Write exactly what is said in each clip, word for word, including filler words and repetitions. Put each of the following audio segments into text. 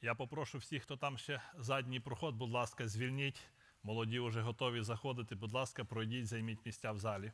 Я попрошу всіх, хто там ще задній проход, будь ласка, звільніть. Молоді вже готові заходити. Будь ласка, пройдіть, займіть місця в залі.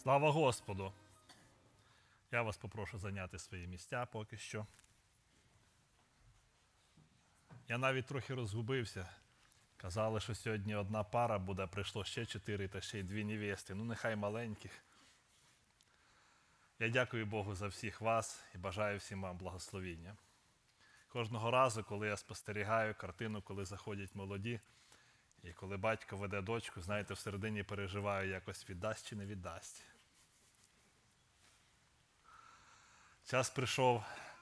Слава Господу! Я вас попрошу зайняти свої місця поки що. Я навіть трохи розгубився. Казали, що сьогодні одна пара буде, а прийшло ще чотири, та ще й дві невести. Ну, нехай маленьких. Я дякую Богу за всіх вас і бажаю всім вам благословіння. Кожного разу, коли я спостерігаю картину, коли заходять молоді, і коли батько веде дочку, знаєте, всередині переживаю, якось віддасть чи не віддасть. Час прийшов,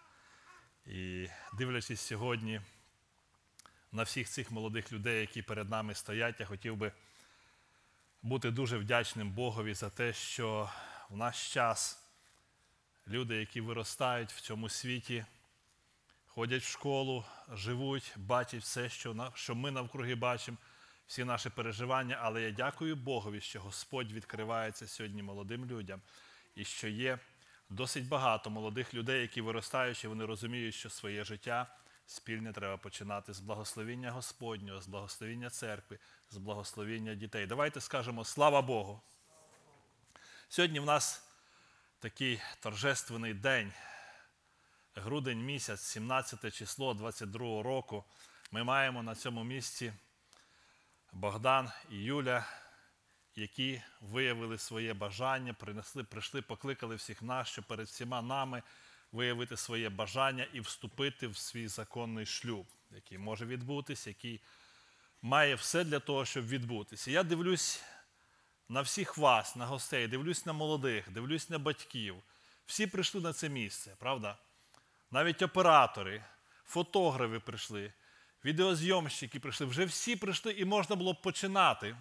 і дивлячись сьогодні на всіх цих молодих людей, які перед нами стоять, я хотів би бути дуже вдячним Богові за те, що в наш час люди, які виростають в цьому світі, ходять в школу, живуть, бачать все, що, що ми навкруги бачимо, всі наші переживання, але я дякую Богові, що Господь відкривається сьогодні молодим людям і що є досить багато молодих людей, які виростаючи, вони розуміють, що своє життя спільне треба починати з благословіння Господнього, з благословіння церкви, з благословіння дітей. Давайте скажемо «Слава Богу!». Сьогодні в нас такий торжественний день, грудень місяць, сімнадцяте число двадцять другого року. Ми маємо на цьому місці Богдан і Юля, які виявили своє бажання, принесли, прийшли, покликали всіх нас, щоб перед всіма нами виявити своє бажання і вступити в свій законний шлюб, який може відбутися, який має все для того, щоб відбутися. Я дивлюсь на всіх вас, на гостей, дивлюсь на молодих, дивлюсь на батьків. Всі прийшли на це місце, правда? Навіть оператори, фотографи прийшли, відеозйомщики прийшли, вже всі прийшли і можна було б починати.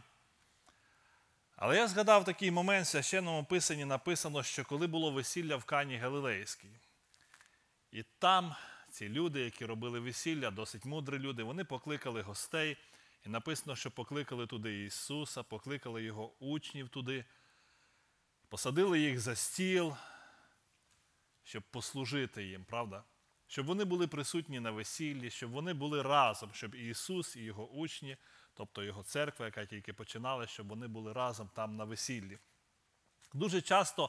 Але я згадав такий момент, в Священному Писанні написано, що коли було весілля в Кані Галилейській, і там ці люди, які робили весілля, досить мудрі люди, вони покликали гостей, і написано, що покликали туди Ісуса, покликали Його учнів туди, посадили їх за стіл, щоб послужити їм, правда? Щоб вони були присутні на весіллі, щоб вони були разом, щоб Ісус і Його учні, тобто Його церква, яка тільки починала, щоб вони були разом там на весіллі. Дуже часто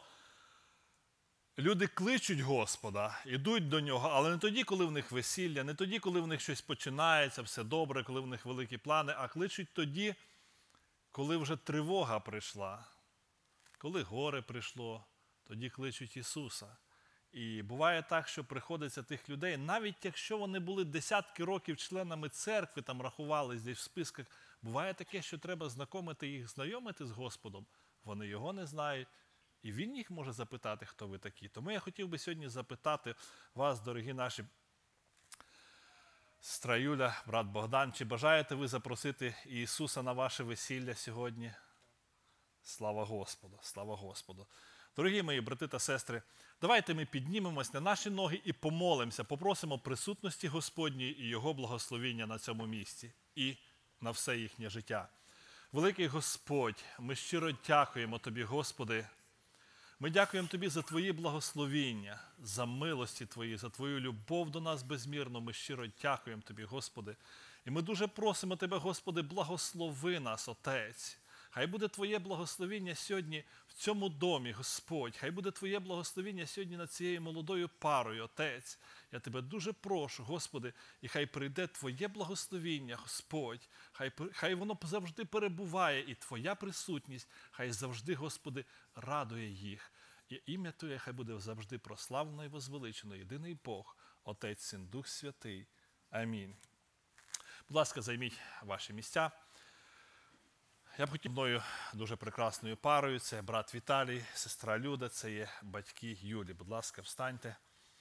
люди кличуть Господа, йдуть до Нього, але не тоді, коли в них весілля, не тоді, коли в них щось починається, все добре, коли в них великі плани, а кличуть тоді, коли вже тривога прийшла, коли горе прийшло, тоді кличуть Ісуса. І буває так, що приходиться тих людей, навіть якщо вони були десятки років членами церкви, там рахувались десь в списках, буває таке, що треба знайомити їх, знайомити з Господом, вони Його не знають, і Він їх може запитати, хто ви такі. Тому я хотів би сьогодні запитати вас, дорогі наші сестра Юля, брат Богдан, чи бажаєте ви запросити Ісуса на ваше весілля сьогодні? Слава Господу, слава Господу. Дорогі мої брати та сестри, давайте ми піднімемось на наші ноги і помолимося, попросимо присутності Господньої і Його благословіння на цьому місці і на все їхнє життя. Великий Господь, ми щиро дякуємо Тобі, Господи. Ми дякуємо Тобі за Твої благословіння, за милості Твої, за Твою любов до нас безмірну. Ми щиро дякуємо Тобі, Господи. І ми дуже просимо Тебе, Господи, благослови нас, Отець. Хай буде Твоє благословіння сьогодні в цьому домі, Господь. Хай буде Твоє благословіння сьогодні над цією молодою парою, Отець. Я Тебе дуже прошу, Господи, і хай прийде Твоє благословіння, Господь. Хай, хай воно завжди перебуває, і Твоя присутність, хай завжди, Господи, радує їх. І ім'я Твоє хай буде завжди прославлено і возвеличено, єдиний Бог, Отець, Син, Дух Святий. Амінь. Будь ласка, займіть ваші місця. Я б хотів мною дуже прекрасною парою. Це брат Віталій, сестра Люда, це є батьки Юлі. Будь ласка, встаньте.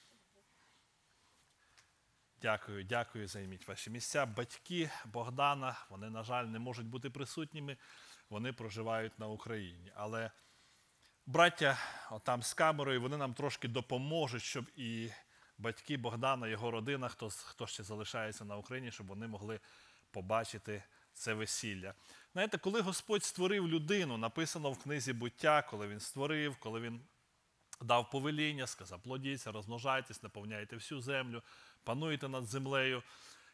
Дякую, дякую, займіть ваші місця. Батьки Богдана, вони, на жаль, не можуть бути присутніми, вони проживають на Україні. Але браття отам з камерою, вони нам трошки допоможуть, щоб і батьки Богдана, його родина, хто, хто ще залишається на Україні, щоб вони могли побачити це весілля. Знаєте, коли Господь створив людину, написано в книзі «Буття», коли Він створив, коли Він дав повеління, сказав, плодіться, розмножайтесь, наповняйте всю землю, пануйте над землею.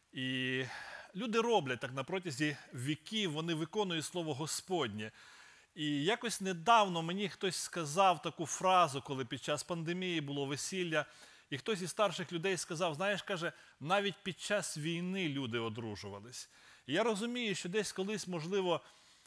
І люди роблять так на протязі віків, вони виконують слово Господнє. І якось недавно мені хтось сказав таку фразу, коли під час пандемії було весілля, і хтось із старших людей сказав, знаєш, каже, навіть під час війни люди одружувались. І я розумію, що десь колись, можливо,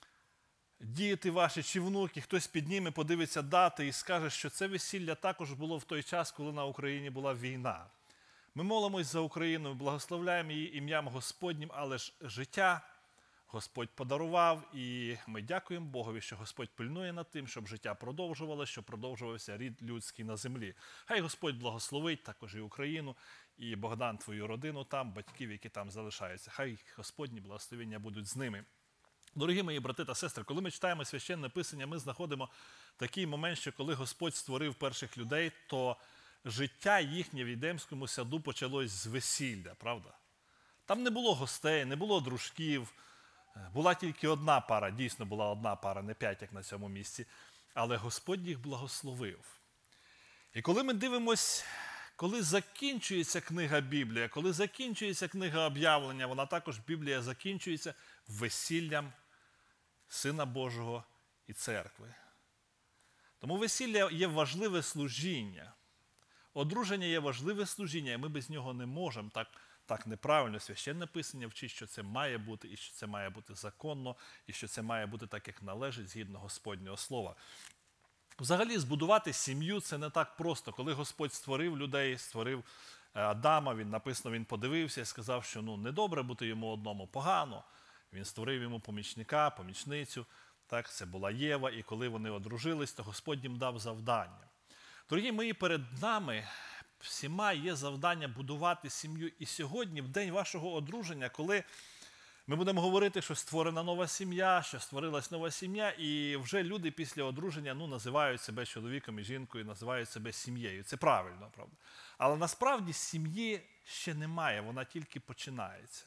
діти ваші чи внуки, хтось підніме, подивиться дати і скаже, що це весілля також було в той час, коли на Україні була війна. Ми молимось за Україну, благословляємо її ім'ям Господнім, але ж життя Господь подарував, і ми дякуємо Богові, що Господь пильнує над тим, щоб життя продовжувалося, щоб продовжувався рід людський на землі. Хай Господь благословить також і Україну, і Богдан, твою родину там, батьків, які там залишаються. Хай Господні благословення будуть з ними. Дорогі мої брати та сестри, коли ми читаємо Священне Писання, ми знаходимо такий момент, що коли Господь створив перших людей, то життя їхнє в Едемському саду почалось з весілля, правда? Там не було гостей, не було дружків, була тільки одна пара, дійсно була одна пара, не п'ять, як на цьому місці, але Господь їх благословив. І коли ми дивимось, коли закінчується книга Біблія, коли закінчується книга Об'явлення, вона також, Біблія, закінчується весіллям Сина Божого і церкви. Тому весілля є важливе служіння. Одруження є важливе служіння, і ми без нього не можемо. Так, так неправильно Священне Писання вчить, що це має бути, і що це має бути законно, і що це має бути так, як належить, згідно Господнього Слова. Взагалі, збудувати сім'ю – це не так просто. Коли Господь створив людей, створив Адама, він, написано, він подивився і сказав, що ну, недобре бути йому одному, погано. Він створив йому помічника, помічницю, так, це була Єва, і коли вони одружились, то Господь їм дав завдання. Дорогі мої, перед нами всіма є завдання будувати сім'ю. І сьогодні, в день вашого одруження, коли ми будемо говорити, що створена нова сім'я, що створилась нова сім'я, і вже люди після одруження ну, називають себе чоловіком і жінкою, називають себе сім'єю. Це правильно, правда? Але насправді сім'ї ще немає, вона тільки починається.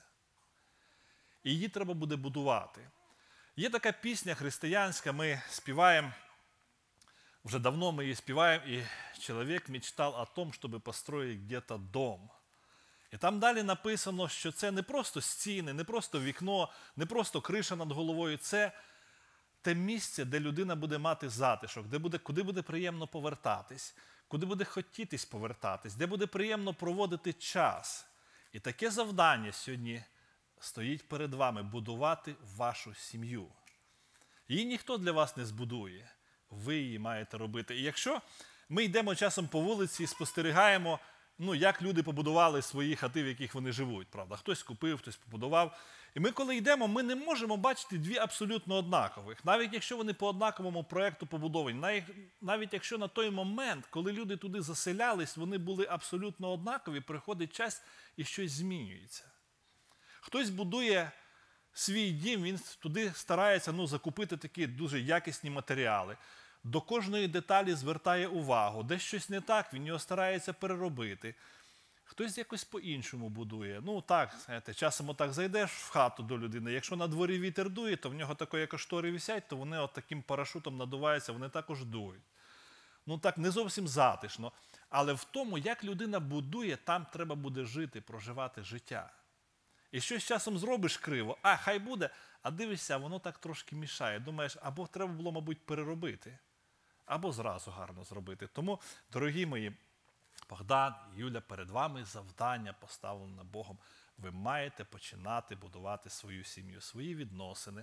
І її треба буде будувати. Є така пісня християнська, ми співаємо, вже давно ми її співаємо, і чоловік мечтав о том, щоб построїти где-то дом. І там далі написано, що це не просто стіни, не просто вікно, не просто криша над головою, це те місце, де людина буде мати затишок, де буде, куди буде приємно повертатись, куди буде хотітись повертатись, де буде приємно проводити час. І таке завдання сьогодні стоїть перед вами – будувати вашу сім'ю. Її ніхто для вас не збудує, ви її маєте робити. І якщо ми йдемо часом по вулиці і спостерігаємо, ну, як люди побудували свої хати, в яких вони живуть, правда? Хтось купив, хтось побудував. І ми, коли йдемо, ми не можемо бачити дві абсолютно однакових. Навіть якщо вони по однаковому проєкту побудовані. Навіть якщо на той момент, коли люди туди заселялись, вони були абсолютно однакові, приходить час і щось змінюється. Хтось будує свій дім, він туди старається ну, закупити такі дуже якісні матеріали. До кожної деталі звертає увагу. Десь щось не так, він його старається переробити. Хтось якось по-іншому будує. Ну так, знаєте, часом отак зайдеш в хату до людини, якщо на дворі вітер дує, то в нього тако, як штори висять, то вони от таким парашутом надуваються, вони також дують. Ну так, не зовсім затишно. Але в тому, як людина будує, там треба буде жити, проживати життя. І щось часом зробиш криво, а хай буде, а дивишся, воно так трошки мішає. Думаєш, або треба було, мабуть, переробити, або зразу гарно зробити. Тому, дорогі мої, Богдан і Юля, перед вами завдання поставлене Богом. Ви маєте починати будувати свою сім'ю, свої відносини.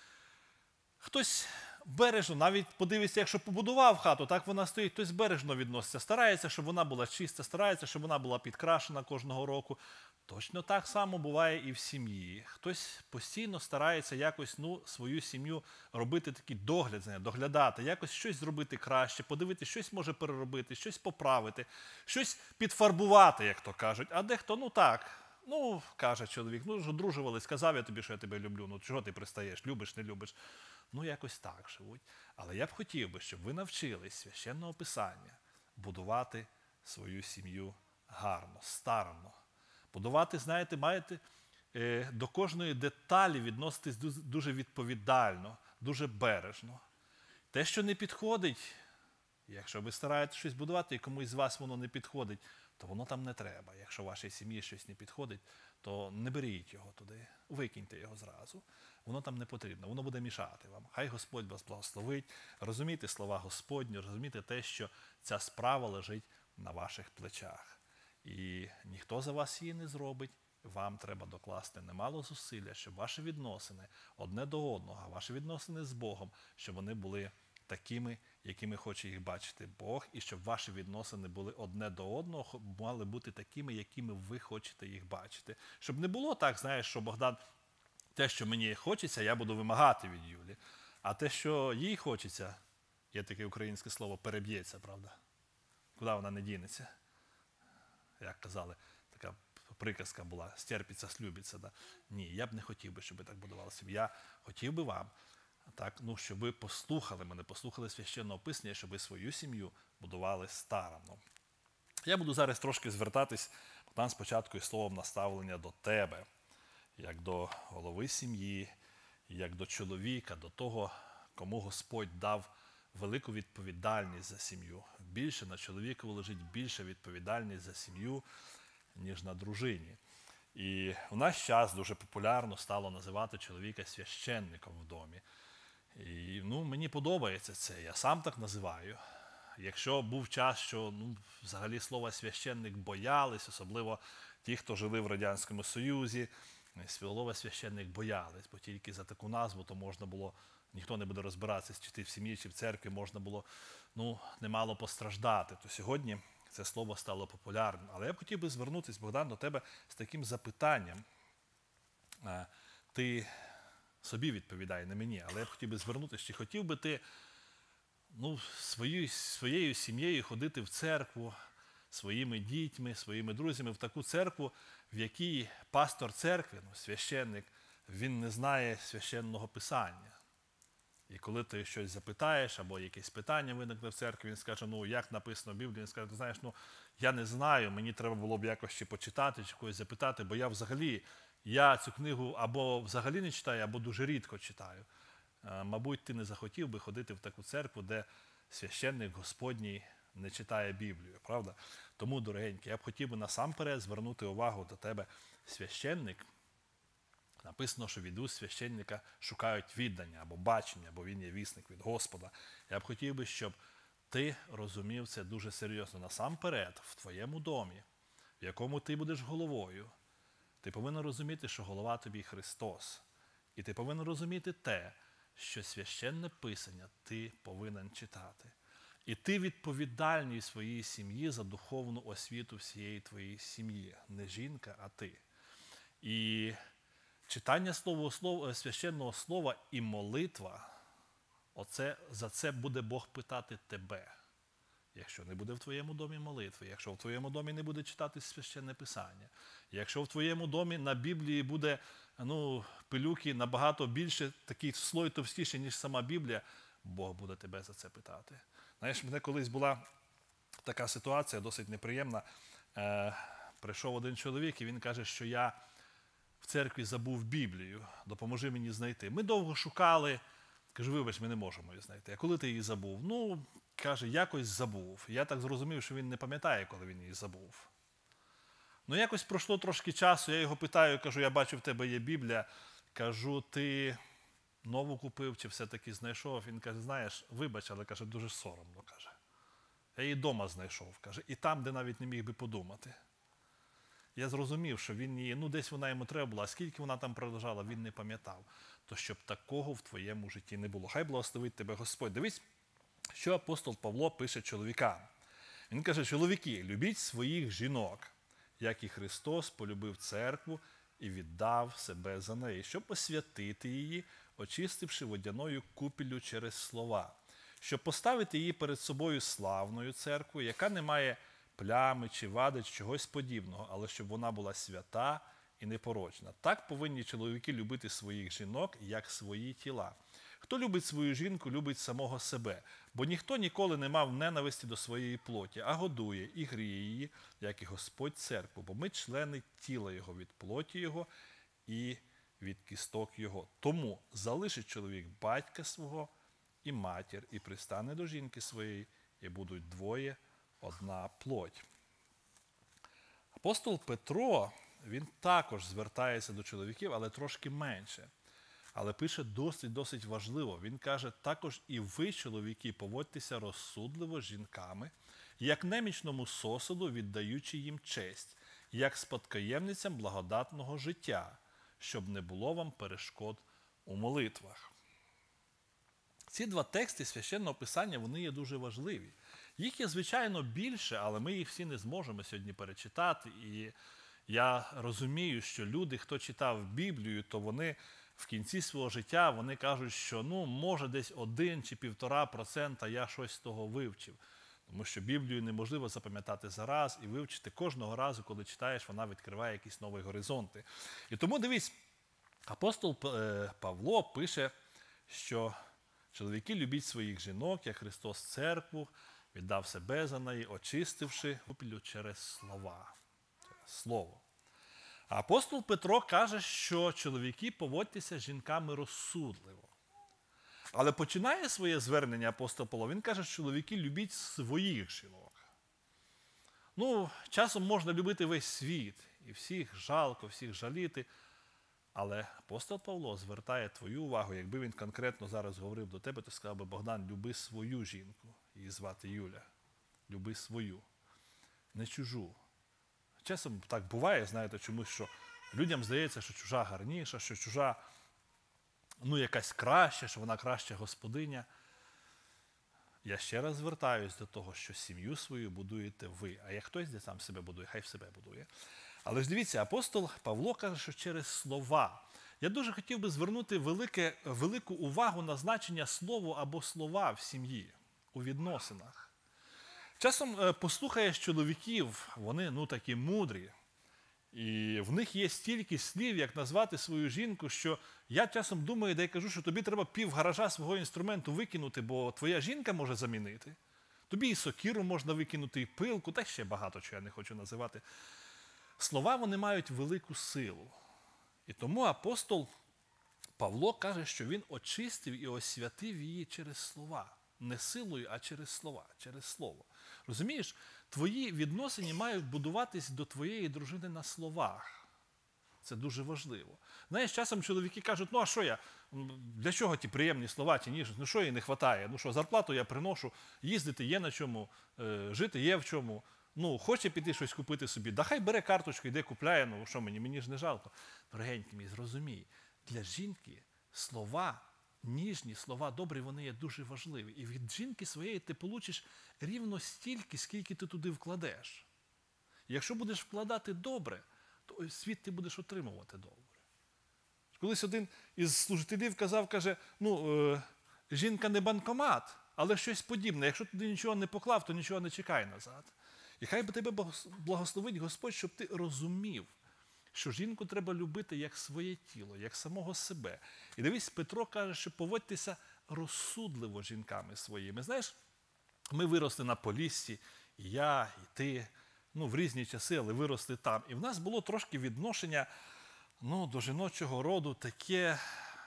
Хтось бережно, навіть подивиться, якщо побудував хату, так вона стоїть, хтось бережно відноситься, старається, щоб вона була чиста, старається, щоб вона була підкрашена кожного року. Точно так само буває і в сім'ї. Хтось постійно старається якось ну, свою сім'ю робити такий догляд, знає, доглядати, якось щось зробити краще, подивитися, щось може переробити, щось поправити, щось підфарбувати, як то кажуть. А дехто, ну так, ну, каже чоловік, ну ж одружувались, сказав я тобі, що я тебе люблю, ну чого ти пристаєш, любиш, не любиш. Ну, якось так живуть. Але я б хотів би, щоб ви навчились Священного Писання будувати свою сім'ю гарно, старанно. Будувати, знаєте, маєте е, до кожної деталі відноситись дуже відповідально, дуже бережно. Те, що не підходить, якщо ви стараєтесь щось будувати і комусь з вас воно не підходить, то воно там не треба. Якщо вашій сім'ї щось не підходить, то не беріть його туди, викиньте його зразу. Воно там не потрібно, воно буде мішати вам. Хай Господь вас благословить. Розумійте слова Господні, розумійте те, що ця справа лежить на ваших плечах. І ніхто за вас її не зробить. Вам треба докласти немало зусилля, щоб ваші відносини одне до одного, ваші відносини з Богом, щоб вони були такими, якими хоче їх бачити Бог, і щоб ваші відносини були одне до одного, мали бути такими, якими ви хочете їх бачити. Щоб не було так, знаєш, що Богдан, те, що мені хочеться, я буду вимагати від Юлі, а те, що їй хочеться, є таке українське слово, переб'ється, правда? Куди вона не дінеться? Як казали, така приказка була, стерпиться, слюбиться. Да? Ні, я б не хотів би, щоб ви так будувалися. Я хотів би вам, так, ну, щоб ви послухали мене, послухали священного писання, щоб ви свою сім'ю будували старанно. Я буду зараз трошки звертатись, там спочатку із словом наставлення до тебе, як до голови сім'ї, як до чоловіка, до того, кому Господь дав велику відповідальність за сім'ю. Більше на чоловікові лежить більша відповідальність за сім'ю, ніж на дружині. І в наш час дуже популярно стало називати чоловіка священником в домі. І ну, мені подобається це, я сам так називаю. Якщо був час, що ну, взагалі слова священник боялись, особливо ті, хто жили в Радянському Союзі, слова священник боялись, бо тільки за таку назву то можна було, ніхто не буде розбиратися, чи ти в сім'ї, чи в церкві, можна було ну, немало постраждати. То сьогодні це слово стало популярним. Але я б хотів би звернутися, Богдан, до тебе з таким запитанням. Ти собі відповідай, не мені, але я б хотів би звернутися, чи хотів би ти ну, своєю, своєю сім'єю ходити в церкву, своїми дітьми, своїми друзями в таку церкву, в якій пастор церкви, ну, священник, він не знає священного писання. І коли ти щось запитаєш, або якесь питання виникне в церкві, він скаже, ну, як написано в Біблії, він скаже, ти знаєш, ну, я не знаю, мені треба було б якось ще почитати, чи когось запитати, бо я взагалі, я цю книгу або взагалі не читаю, або дуже рідко читаю. Мабуть, ти не захотів би ходити в таку церкву, де священник Господній не читає Біблію, правда? Тому, дорогенькі, я б хотів би насамперед звернути увагу до тебе. Священник, написано, що від уст священника шукають віддання або бачення, бо він є вісник від Господа. Я б хотів би, щоб ти розумів це дуже серйозно. Насамперед, в твоєму домі, в якому ти будеш головою, ти повинен розуміти, що голова тобі Христос. І ти повинен розуміти те, що священне писання ти повинен читати. І ти відповідальний своїй сім'ї за духовну освіту всієї твоєї сім'ї. Не жінка, а ти. І читання слова, слова, священного слова і молитва, оце, за це буде Бог питати тебе. Якщо не буде в твоєму домі молитви, якщо в твоєму домі не буде читати священне писання, якщо в твоєму домі на Біблії буде ну, пилюки набагато більше, такий слой товстіший, ніж сама Біблія, Бог буде тебе за це питати. Знаєш, в мене колись була така ситуація, досить неприємна. Е, прийшов один чоловік, і він каже, що я в церкві забув Біблію, допоможи мені знайти. Ми довго шукали, кажу, вибач, ми не можемо її знайти. А коли ти її забув? Ну, каже, якось забув. Я так зрозумів, що він не пам'ятає, коли він її забув. Ну, якось пройшло трошки часу, я його питаю, кажу, я бачу, в тебе є Біблія. Кажу, ти нову купив чи все-таки знайшов? Він каже, знаєш, вибач, але, каже, дуже соромно, каже. Я її вдома знайшов, каже, і там, де навіть не міг би подумати. Я зрозумів, що він її, ну, десь вона йому треба була, а скільки вона там пролежала, він не пам'ятав. То щоб такого в твоєму житті не було. Хай благословить тебе Господь. Дивись, що апостол Павло пише чоловікам. Він каже, чоловіки, любіть своїх жінок, як і Христос полюбив церкву і віддав себе за неї, щоб освятити її, очистивши водяною купіллю через слова, щоб поставити її перед собою славною церквою, яка не має плями чи вади, чи чогось подібного, але щоб вона була свята і непорочна. Так повинні чоловіки любити своїх жінок, як свої тіла. Хто любить свою жінку, любить самого себе, бо ніхто ніколи не мав ненависті до своєї плоті, а годує і гріє її, як і Господь церкву, бо ми члени тіла Його від плоті Його і від кісток Його. Тому залишить чоловік батька свого і матір, і пристане до жінки своєї, і будуть двоє одна плоть. Апостол Петро він також звертається до чоловіків, але трошки менше. Але пише досить-досить важливо. Він каже, також і ви, чоловіки, поводьтеся розсудливо з жінками, як немічному сосуду, віддаючи їм честь, як спадкоємницям благодатного життя, щоб не було вам перешкод у молитвах. Ці два тексти Священного Писання, вони є дуже важливі. Їх є, звичайно, більше, але ми їх всі не зможемо сьогодні перечитати. І я розумію, що люди, хто читав Біблію, то вони в кінці свого життя вони кажуть, що ну, може десь один чи півтора процента я щось з того вивчив. Тому що Біблію неможливо запам'ятати зараз і вивчити кожного разу, коли читаєш, вона відкриває якісь нові горизонти. І тому, дивись, апостол Павло пише, що чоловіки любіть своїх жінок, як Христос церкву, віддав себе за неї, очистивши попілю через слова, через слово. А апостол Петро каже, що чоловіки поводьтеся з жінками розсудливо. Але починає своє звернення апостол Павло, він каже, що чоловіки любіть своїх жінок. Ну, часом можна любити весь світ, і всіх жалко, всіх жаліти. Але апостол Павло звертає твою увагу, якби він конкретно зараз говорив до тебе, то сказав би, Богдан, люби свою жінку, її звати Юля, люби свою, не чужу. Часом так буває, знаєте, чомусь, що людям здається, що чужа гарніша, що чужа, ну, якась краща, що вона краща господиня. Я ще раз звертаюсь до того, що сім'ю свою будуєте ви. А як хтось де сам себе будує, хай в себе будує. Але ж дивіться, апостол Павло каже, що через слова. Я дуже хотів би звернути велике, велику увагу на значення слова або слова в сім'ї, у відносинах. Часом послухаєш чоловіків, вони ну такі мудрі, і в них є стільки слів, як назвати свою жінку, що я часом думаю, де я кажу, що тобі треба пів гаража свого інструменту викинути, бо твоя жінка може замінити. Тобі і сокиру можна викинути, і пилку, та ще багато, чого я не хочу називати. Слова, вони мають велику силу. І тому апостол Павло каже, що він очистив і освятив її через слова. Не силою, а через слова, через слово. Розумієш, твої відносини мають будуватись до твоєї дружини на словах. Це дуже важливо. Знаєш, часом чоловіки кажуть, ну а що я, для чого ті приємні слова, ті ніжні, ну що їй не вистачає, ну що, зарплату я приношу, їздити є на чому, жити є в чому. Ну, хоче піти щось купити собі, да хай бере карточку, йде купляє, ну що мені, мені ж не жалко. Дорогенький мій, зрозумій, для жінки слова, ніжні, слова добрі, вони є дуже важливі. І від жінки своєї ти получиш рівно стільки, скільки ти туди вкладеш. І якщо будеш вкладати добре, то світ ти будеш отримувати добре. Колись один із служителів казав, каже, ну, е, жінка не банкомат, але щось подібне. Якщо туди нічого не поклав, то нічого не чекай назад. І хай би тебе благословить Господь, щоб ти розумів, що жінку треба любити як своє тіло, як самого себе. І дивись, Петро каже, що поводьтеся розсудливо жінками своїми. Знаєш, ми виросли на Поліссі, і я, і ти, ну, в різні часи, але виросли там. І в нас було трошки відношення, ну, до жіночого роду таке,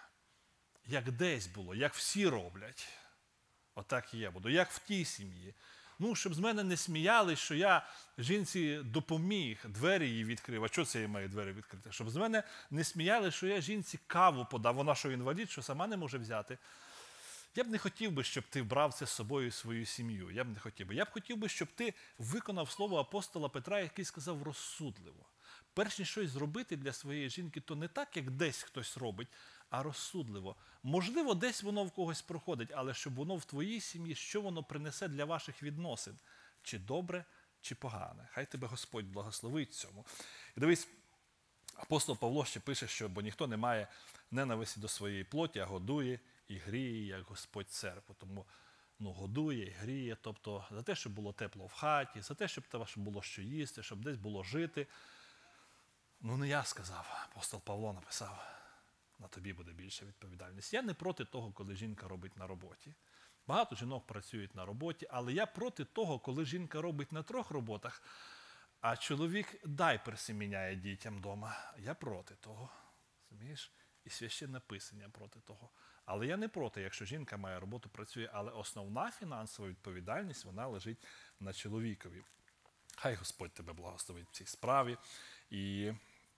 як десь було, як всі роблять. Отак і я буду, як в тій сім'ї. Ну, щоб з мене не сміяли, що я жінці допоміг, двері їй відкрив. А чого це я маю двері відкрити? Щоб з мене не сміяли, що я жінці каву подав. Вона що інвалід, що сама не може взяти. Я б не хотів би, щоб ти брав це з собою і свою сім'ю. Я б не хотів би. Я б хотів би, щоб ти виконав слово апостола Петра, який сказав розсудливо. Перш ніж щось зробити для своєї жінки, то не так, як десь хтось робить, а розсудливо. Можливо, десь воно в когось проходить, але щоб воно в твоїй сім'ї, що воно принесе для ваших відносин? Чи добре, чи погане. Хай тебе Господь благословить цьому. І дивись, апостол Павло ще пише, що бо ніхто не має ненависті до своєї плоті, а годує і гріє, як Господь церкву. Тому ну, годує і гріє, тобто за те, щоб було тепло в хаті, за те, щоб було що їсти, щоб десь було жити. Ну, не я сказав, апостол Павло написав, на тобі буде більша відповідальність. Я не проти того, коли жінка робить на роботі. Багато жінок працюють на роботі, але я проти того, коли жінка робить на трьох роботах, а чоловік дайперси міняє дітям вдома. Я проти того. Розумієш? І священне писання проти того. Але я не проти, якщо жінка має роботу, працює, але основна фінансова відповідальність, вона лежить на чоловікові. Хай Господь тебе благословить в цій справі. І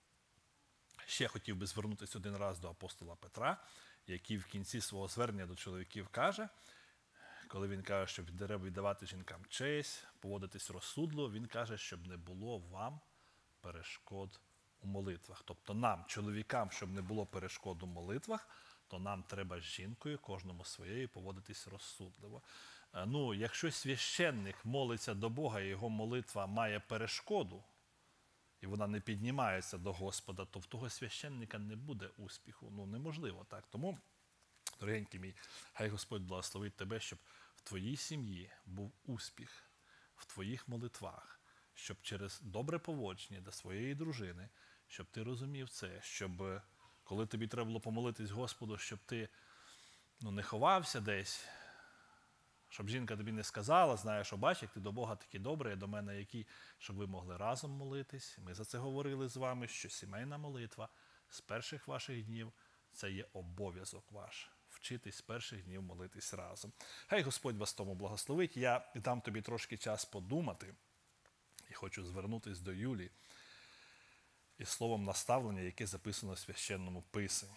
Ще хотів би звернутися один раз до апостола Петра, який в кінці свого звернення до чоловіків каже, коли він каже, що треба віддавати жінкам честь, поводитись розсудливо, він каже, щоб не було вам перешкод у молитвах. Тобто нам, чоловікам, щоб не було перешкод у молитвах, то нам треба з жінкою, кожному своєю, поводитись розсудливо. Ну, якщо священник молиться до Бога, і його молитва має перешкоду, і вона не піднімається до Господа, то в того священника не буде успіху. Ну, неможливо так. Тому, дорогенький мій, хай Господь благословить тебе, щоб в твоїй сім'ї був успіх, в твоїх молитвах, щоб через добре поводження до своєї дружини, щоб ти розумів це, щоб коли тобі треба було помолитись Господу, щоб ти ну, не ховався десь, щоб жінка тобі не сказала, знаєш, що бач, як ти до Бога такий добрий, а до мене який, щоб ви могли разом молитись. Ми за це говорили з вами, що сімейна молитва з перших ваших днів – це є обов'язок ваш. Вчитись з перших днів молитись разом. Хай Господь вас тому благословить. Я дам тобі трошки час подумати і хочу звернутися до Юлії із словом наставлення, яке записано в Священному Писанні.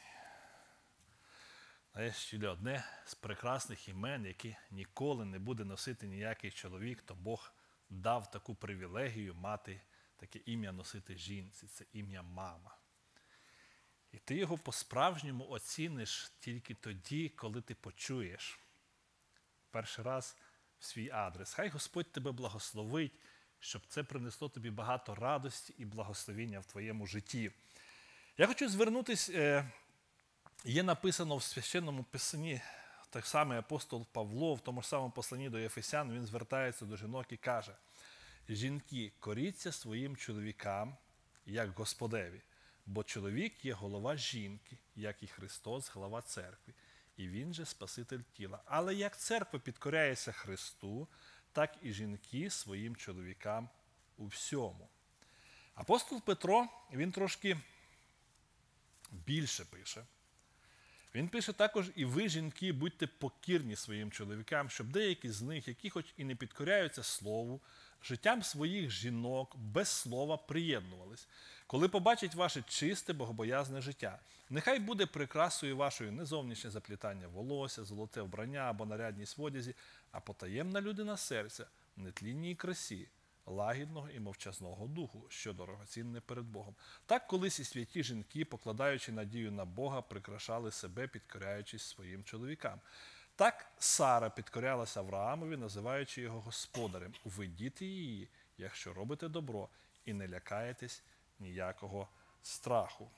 Знаєш, Юля, одне з прекрасних імен, які ніколи не буде носити ніякий чоловік, то Бог дав таку привілегію мати таке ім'я носити жінці. Це ім'я мама. І ти його по-справжньому оціниш тільки тоді, коли ти почуєш перший раз в свій адрес. Хай Господь тебе благословить, щоб це принесло тобі багато радості і благословіння в твоєму житті. Я хочу звернутися, є написано в Священному Писанні, так само апостол Павло, в тому ж самому посланні до Ефесян, він звертається до жінок і каже: «Жінки, коріться своїм чоловікам, як Господеві, бо чоловік є голова жінки, як і Христос, голова церкви, і він же Спаситель тіла. Але як церква підкоряється Христу, так і жінки своїм чоловікам у всьому». Апостол Петро, він трошки більше пише. Він пише також: «І ви, жінки, будьте покірні своїм чоловікам, щоб деякі з них, які хоч і не підкоряються слову, життям своїх жінок без слова приєднувались, коли побачать ваше чисте, богобоязне життя. Нехай буде прикрасою вашою не зовнішнє заплітання волосся, золоте вбрання або нарядність в одязі, а потаємна людина серця, в нетлінній красі, лагідного і мовчазного духу, що дорогоцінне перед Богом. Так колись і святі жінки, покладаючи надію на Бога, прикрашали себе, підкоряючись своїм чоловікам. Так Сара підкорялася Авраамові, називаючи його господарем. Ви діти її, якщо робите добро і не лякаєтесь ніякого страху».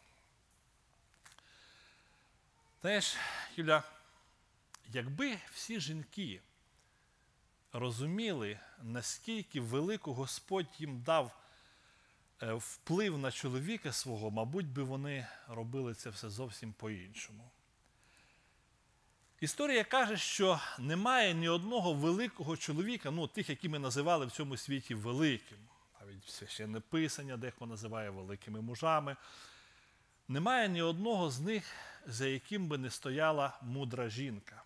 Знаєш, Юля, якби всі жінки розуміли, наскільки велику Господь їм дав вплив на чоловіка свого, мабуть би вони робили це все зовсім по-іншому. Історія каже, що немає ні одного великого чоловіка, ну тих, які ми називали в цьому світі великим, навіть Священне Писання дехто називає великими мужами, немає ні одного з них, за яким би не стояла мудра жінка.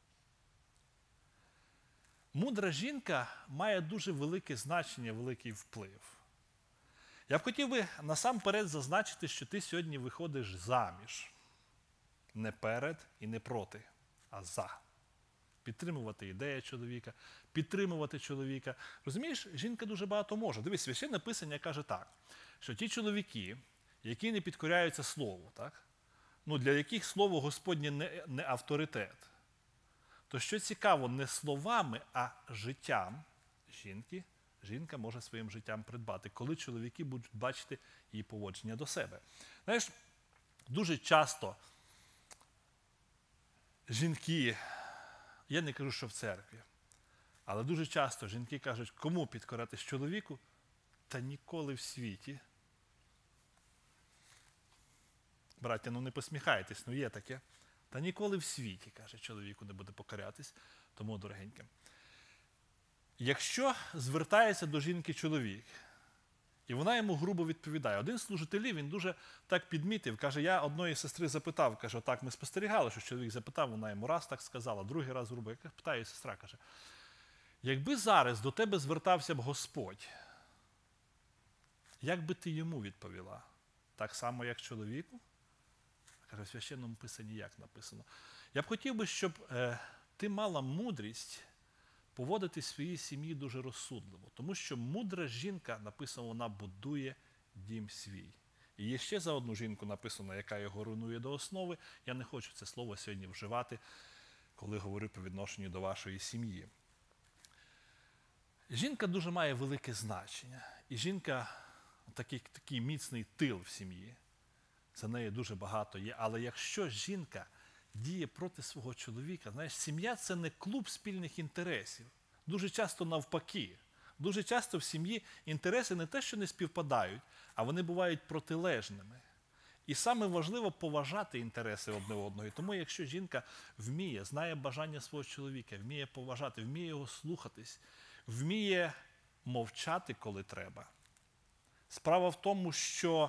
Мудра жінка має дуже велике значення, великий вплив. Я б хотів би насамперед зазначити, що ти сьогодні виходиш заміж. Не перед і не проти, а за. Підтримувати ідею чоловіка, підтримувати чоловіка. Розумієш, жінка дуже багато може. Дивись, Священне Писання каже так, що ті чоловіки, які не підкоряються слову, так? Ну, для яких слово Господнє не, не авторитет, то що цікаво, не словами, а життям жінки, жінка може своїм життям придбати, коли чоловіки будуть бачити її поводження до себе. Знаєш, дуже часто жінки, я не кажу, що в церкві, але дуже часто жінки кажуть, кому підкорятись чоловіку, та ніколи в світі. Браття, ну не посміхайтесь, ну є таке. Та ніколи в світі, каже, чоловіку не буде покорятись. Тому, дорогеньке, якщо звертається до жінки чоловік, і вона йому грубо відповідає, один з служителів, він дуже так підмітив, каже, я одної сестри запитав, каже, отак ми спостерігали, що чоловік запитав, вона йому раз так сказала, другий раз грубо. Я питаю, сестра, каже, якби зараз до тебе звертався б Господь, як би ти йому відповіла? так само, як чоловіку? Каже, в Священному Писанні як написано. Я б хотів би, щоб е, ти мала мудрість поводити своїй сім'ї дуже розсудливо. Тому що мудра жінка, написано, вона будує дім свій. І є ще за одну жінку написано, яка його руйнує до основи. Я не хочу це слово сьогодні вживати, коли говорю по відношенню до вашої сім'ї. Жінка дуже має велике значення. І жінка такий, такий міцний тил в сім'ї. За нею дуже багато є. Але якщо жінка діє проти свого чоловіка, знаєш, сім'я – це не клуб спільних інтересів. Дуже часто навпаки. Дуже часто в сім'ї інтереси не те, що не співпадають, а вони бувають протилежними. І саме важливо поважати інтереси одне одного. І тому якщо жінка вміє, знає бажання свого чоловіка, вміє поважати, вміє його слухатись, вміє мовчати, коли треба. Справа в тому, що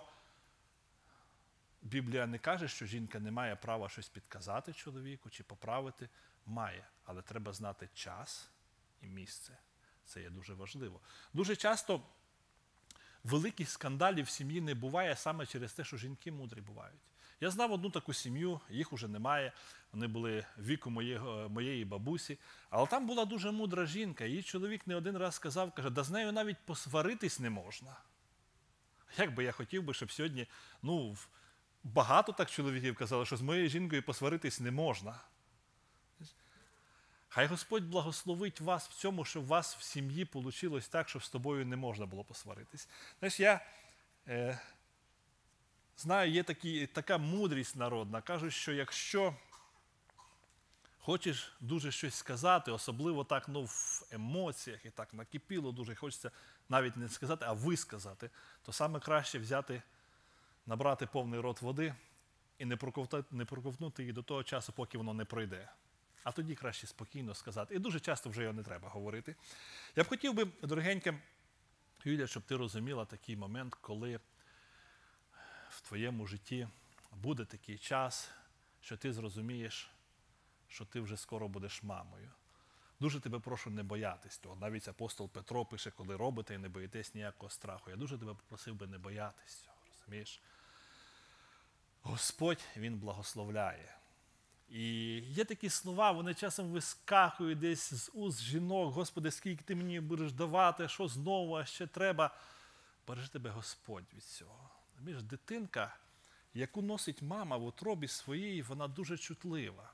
Біблія не каже, що жінка не має права щось підказати чоловіку чи поправити. Має, але треба знати час і місце. Це є дуже важливо. Дуже часто великих скандалів в сім'ї не буває саме через те, що жінки мудрі бувають. Я знав одну таку сім'ю, їх уже немає, вони були віку моєї, моєї бабусі, але там була дуже мудра жінка, її чоловік не один раз сказав, каже, да з нею навіть посваритись не можна. Як би я хотів би, щоб сьогодні, ну, багато так чоловіків казали, що з моєю жінкою посваритись не можна. Хай Господь благословить вас в цьому, щоб у вас в сім'ї вийшло так, що з тобою не можна було посваритись. Знаєш, я е, знаю, є такі, така мудрість народна. Кажуть, що якщо хочеш дуже щось сказати, особливо так, ну, в емоціях і так накипіло дуже, хочеться навіть не сказати, а висказати, то саме краще взяти, набрати повний рот води і не проковтати, не проковтнути її до того часу, поки воно не пройде. А тоді краще спокійно сказати. І дуже часто вже його не треба говорити. Я б хотів би, дорогенька Юля, щоб ти розуміла такий момент, коли в твоєму житті буде такий час, що ти зрозумієш, що ти вже скоро будеш мамою. Дуже тебе прошу не боятись того. Навіть апостол Петро пише, коли робите і не боїтесь ніякого страху. Я дуже тебе попросив би не боятись цього, розумієш? Господь, Він благословляє. І є такі слова, вони часом вискакують десь з уст жінок. Господи, скільки ти мені будеш давати, що знову, а ще треба. Бережи тебе Господь від цього. Розумієш, дитинка, яку носить мама в утробі своїй, вона дуже чутлива.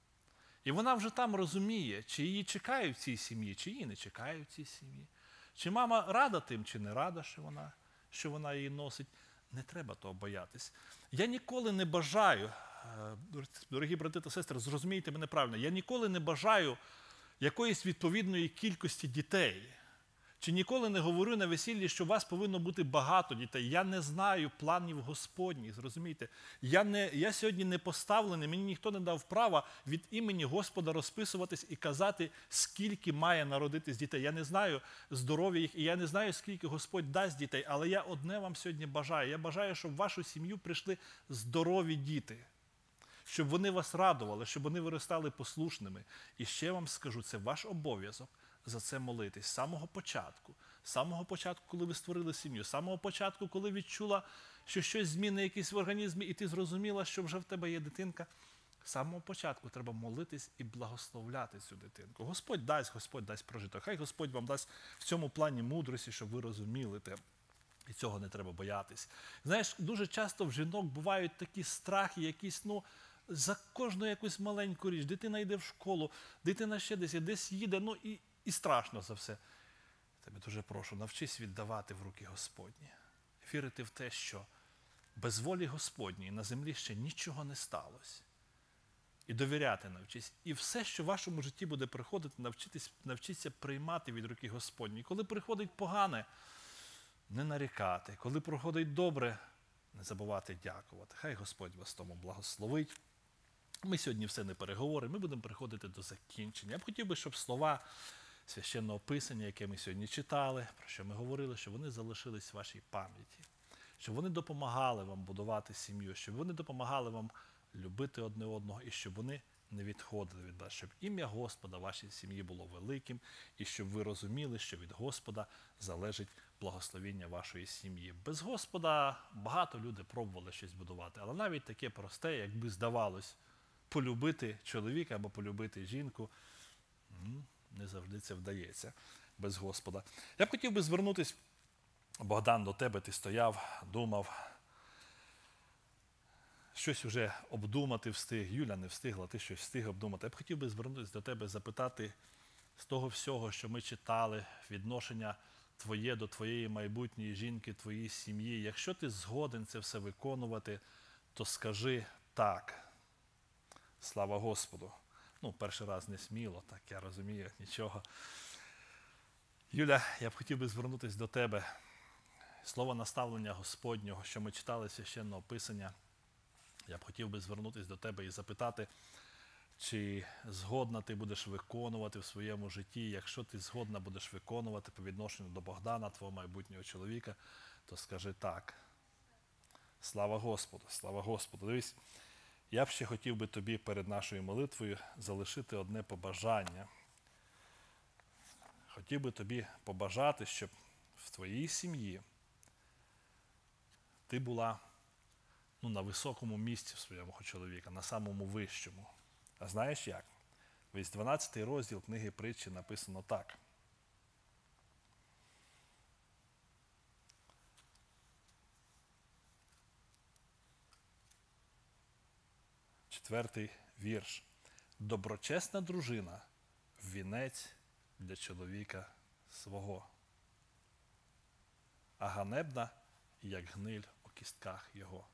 І вона вже там розуміє, чи її чекають в цій сім'ї, чи її не чекають в цій сім'ї. Чи мама рада тим, чи не рада, що вона, що вона її носить. Не треба того боятись. Я ніколи не бажаю, дорогі брати та сестри, зрозумійте мене правильно, я ніколи не бажаю якоїсь відповідної кількості дітей. Чи ніколи не говорю на весіллі, що у вас повинно бути багато дітей. Я не знаю планів Господніх, зрозумійте. Я, не, я сьогодні не поставлений, мені ніхто не дав права від імені Господа розписуватись і казати, скільки має народитись дітей. Я не знаю здоров'я їх, і я не знаю, скільки Господь дасть дітей, але я одне вам сьогодні бажаю. Я бажаю, щоб в вашу сім'ю прийшли здорові діти. Щоб вони вас радували, щоб вони виростали послушними. І ще вам скажу, це ваш обов'язок за це молитись. З самого початку, з самого початку, коли ви створили сім'ю, з самого початку, коли відчула, що щось зміни якісь в організмі, і ти зрозуміла, що вже в тебе є дитинка, з самого початку треба молитись і благословляти цю дитинку. Господь дасть, Господь дасть прожиток. Хай Господь вам дасть в цьому плані мудрості, щоб ви розуміли те. І цього не треба боятись. Знаєш, дуже часто в жінок бувають такі страхи, якісь, ну, за кожну якусь маленьку річ. Дитина йде в школу, дитина ще десь, десь їде, ну і, і страшно за все. Тебе дуже прошу, навчись віддавати в руки Господні. Вірити в те, що без волі Господньої на землі ще нічого не сталося. І довіряти навчись. І все, що в вашому житті буде приходити, навчитись, навчіться приймати від руки Господні. І коли приходить погане, не нарікати. Коли проходить добре, не забувати дякувати. Хай Господь вас тому благословить. Ми сьогодні все не переговоримо, ми будемо переходити до закінчення. Я б хотів би, щоб слова Священного Писання, яке ми сьогодні читали, про що ми говорили, щоб вони залишились в вашій пам'яті. Щоб вони допомагали вам будувати сім'ю, щоб вони допомагали вам любити одне одного і щоб вони не відходили від вас, щоб ім'я Господа в вашій сім'ї було великим, і щоб ви розуміли, що від Господа залежить благословіння вашої сім'ї. Без Господа багато людей пробували щось будувати, але навіть таке просте, якби здавалось, полюбити чоловіка або полюбити жінку, не завжди це вдається без Господа. Я б хотів би звернутися, Богдан, до тебе. Ти стояв, думав, щось уже обдумати встиг. Юля не встигла, ти щось встиг обдумати. Я б хотів би звернутися до тебе, запитати з того всього, що ми читали, відношення твоє до твоєї майбутньої жінки, твоєї сім'ї. Якщо ти згоден це все виконувати, то скажи так. Слава Господу. Ну, перший раз не сміло, так я розумію, нічого. Юля, я б хотів би звернутися до тебе. Слово наставлення Господнього, що ми читали священного Писання, я б хотів би звернутися до тебе і запитати, чи згодна ти будеш виконувати в своєму житті. Якщо ти згодна будеш виконувати по відношенню до Богдана, твого майбутнього чоловіка, то скажи так. Слава Господу, слава Господу. Дивись, я б ще хотів би тобі перед нашою молитвою залишити одне побажання. Хотів би тобі побажати, щоб в твоїй сім'ї ти була ну, на високому місці в своєму чоловіка, на самому вищому. А знаєш як? Ось дванадцятий розділ книги Притчі написано так. Четвертий вірш. Доброчесна дружина – вінець для чоловіка свого, а ганебна, як гниль у кістках його.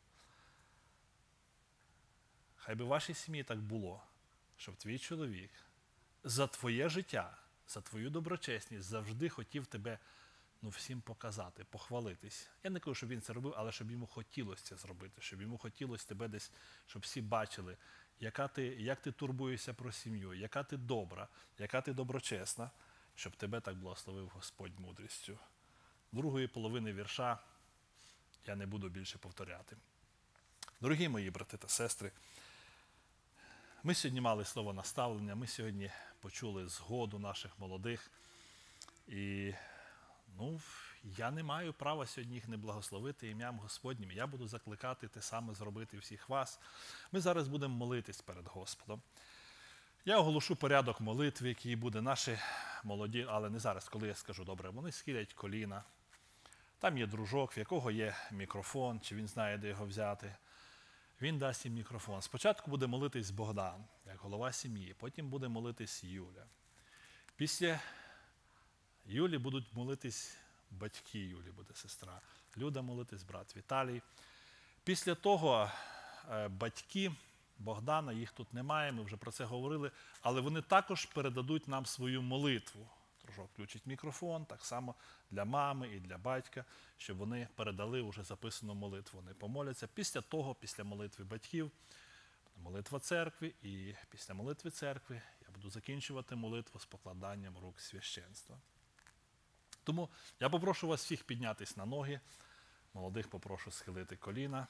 Хай би в вашій сім'ї так було, щоб твій чоловік за твоє життя, за твою доброчесність завжди хотів тебе ну, всім показати, похвалитись. Я не кажу, щоб він це робив, але щоб йому хотілося це зробити, щоб йому хотілося тебе десь, щоб всі бачили, яка ти, як ти турбуєшся про сім'ю, яка ти добра, яка ти доброчесна, щоб тебе так благословив Господь мудрістю. Другої половини вірша я не буду більше повторяти. Дорогі мої брати та сестри, ми сьогодні мали слово наставлення, ми сьогодні почули згоду наших молодих. І ну, я не маю права сьогодні їх не благословити ім'ям Господнім. Я буду закликати те саме зробити всіх вас. Ми зараз будемо молитись перед Господом. Я оголошу порядок молитви, який буде наші молоді, але не зараз, коли я скажу, добре, вони схилять коліна. Там є дружок, в якого є мікрофон, чи він знає, де його взяти. Він дасть їм мікрофон. Спочатку буде молитись Богдан, як голова сім'ї, потім буде молитись Юля. Після Юлі будуть молитись батьки Юлі, буде сестра. Люда молитись, брат Віталій. Після того батьки Богдана, їх тут немає, ми вже про це говорили, але вони також передадуть нам свою молитву. Дружок включить мікрофон, так само для мами і для батька, щоб вони передали вже записану молитву. Вони помоляться. Після того, після молитви батьків, молитва церкви, і після молитви церкви я буду закінчувати молитву з покладанням рук священства. Тому я попрошу вас всіх піднятись на ноги, молодих попрошу схилити коліна.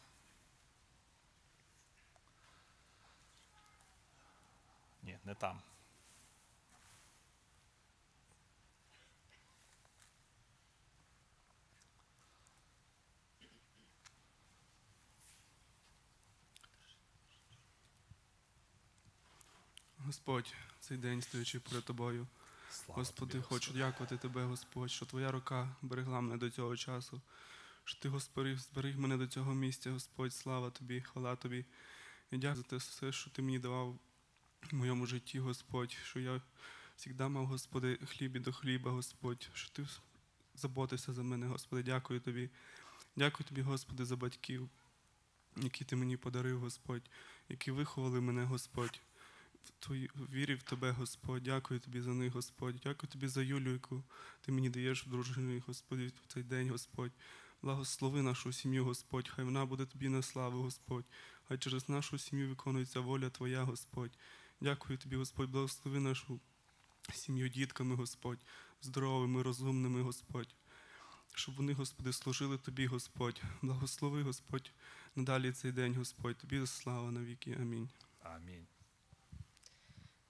Ні, не там. Господь, цей день, стоячи перед Тобою, Слава Господи, тобі, хочу Господи. дякувати Тебе, Господь, що Твоя рука берегла мене до цього часу, що Ти, Господи, зберіг мене до цього місця, Господь, слава Тобі, хвала Тобі. І дякую за те все, що Ти мені давав в моєму житті, Господь, що я завжди мав, Господи, хліб і до хліба, Господь, що Ти заботишся за мене, Господи, дякую Тобі. Дякую Тобі, Господи, за батьків, які Ти мені подарив, Господь, які виховали мене, Господь. Твої, вірі в Тебе, Господь, дякую Тобі за них, Господь, дякую Тобі за Юлю, яку Ти мені даєш в дружину, Господи, в цей день, Господь. Благослови нашу сім'ю, Господь, хай вона буде Тобі на славу, Господь, хай через нашу сім'ю виконується воля Твоя, Господь. Дякую Тобі, Господь, благослови нашу сім'ю дітками, Господь, здоровими, розумними, Господь, щоб вони, Господи, служили Тобі, Господь. Благослови, Господь, надалі цей день, Господь, Тобі слава навіки. Амінь. Амінь.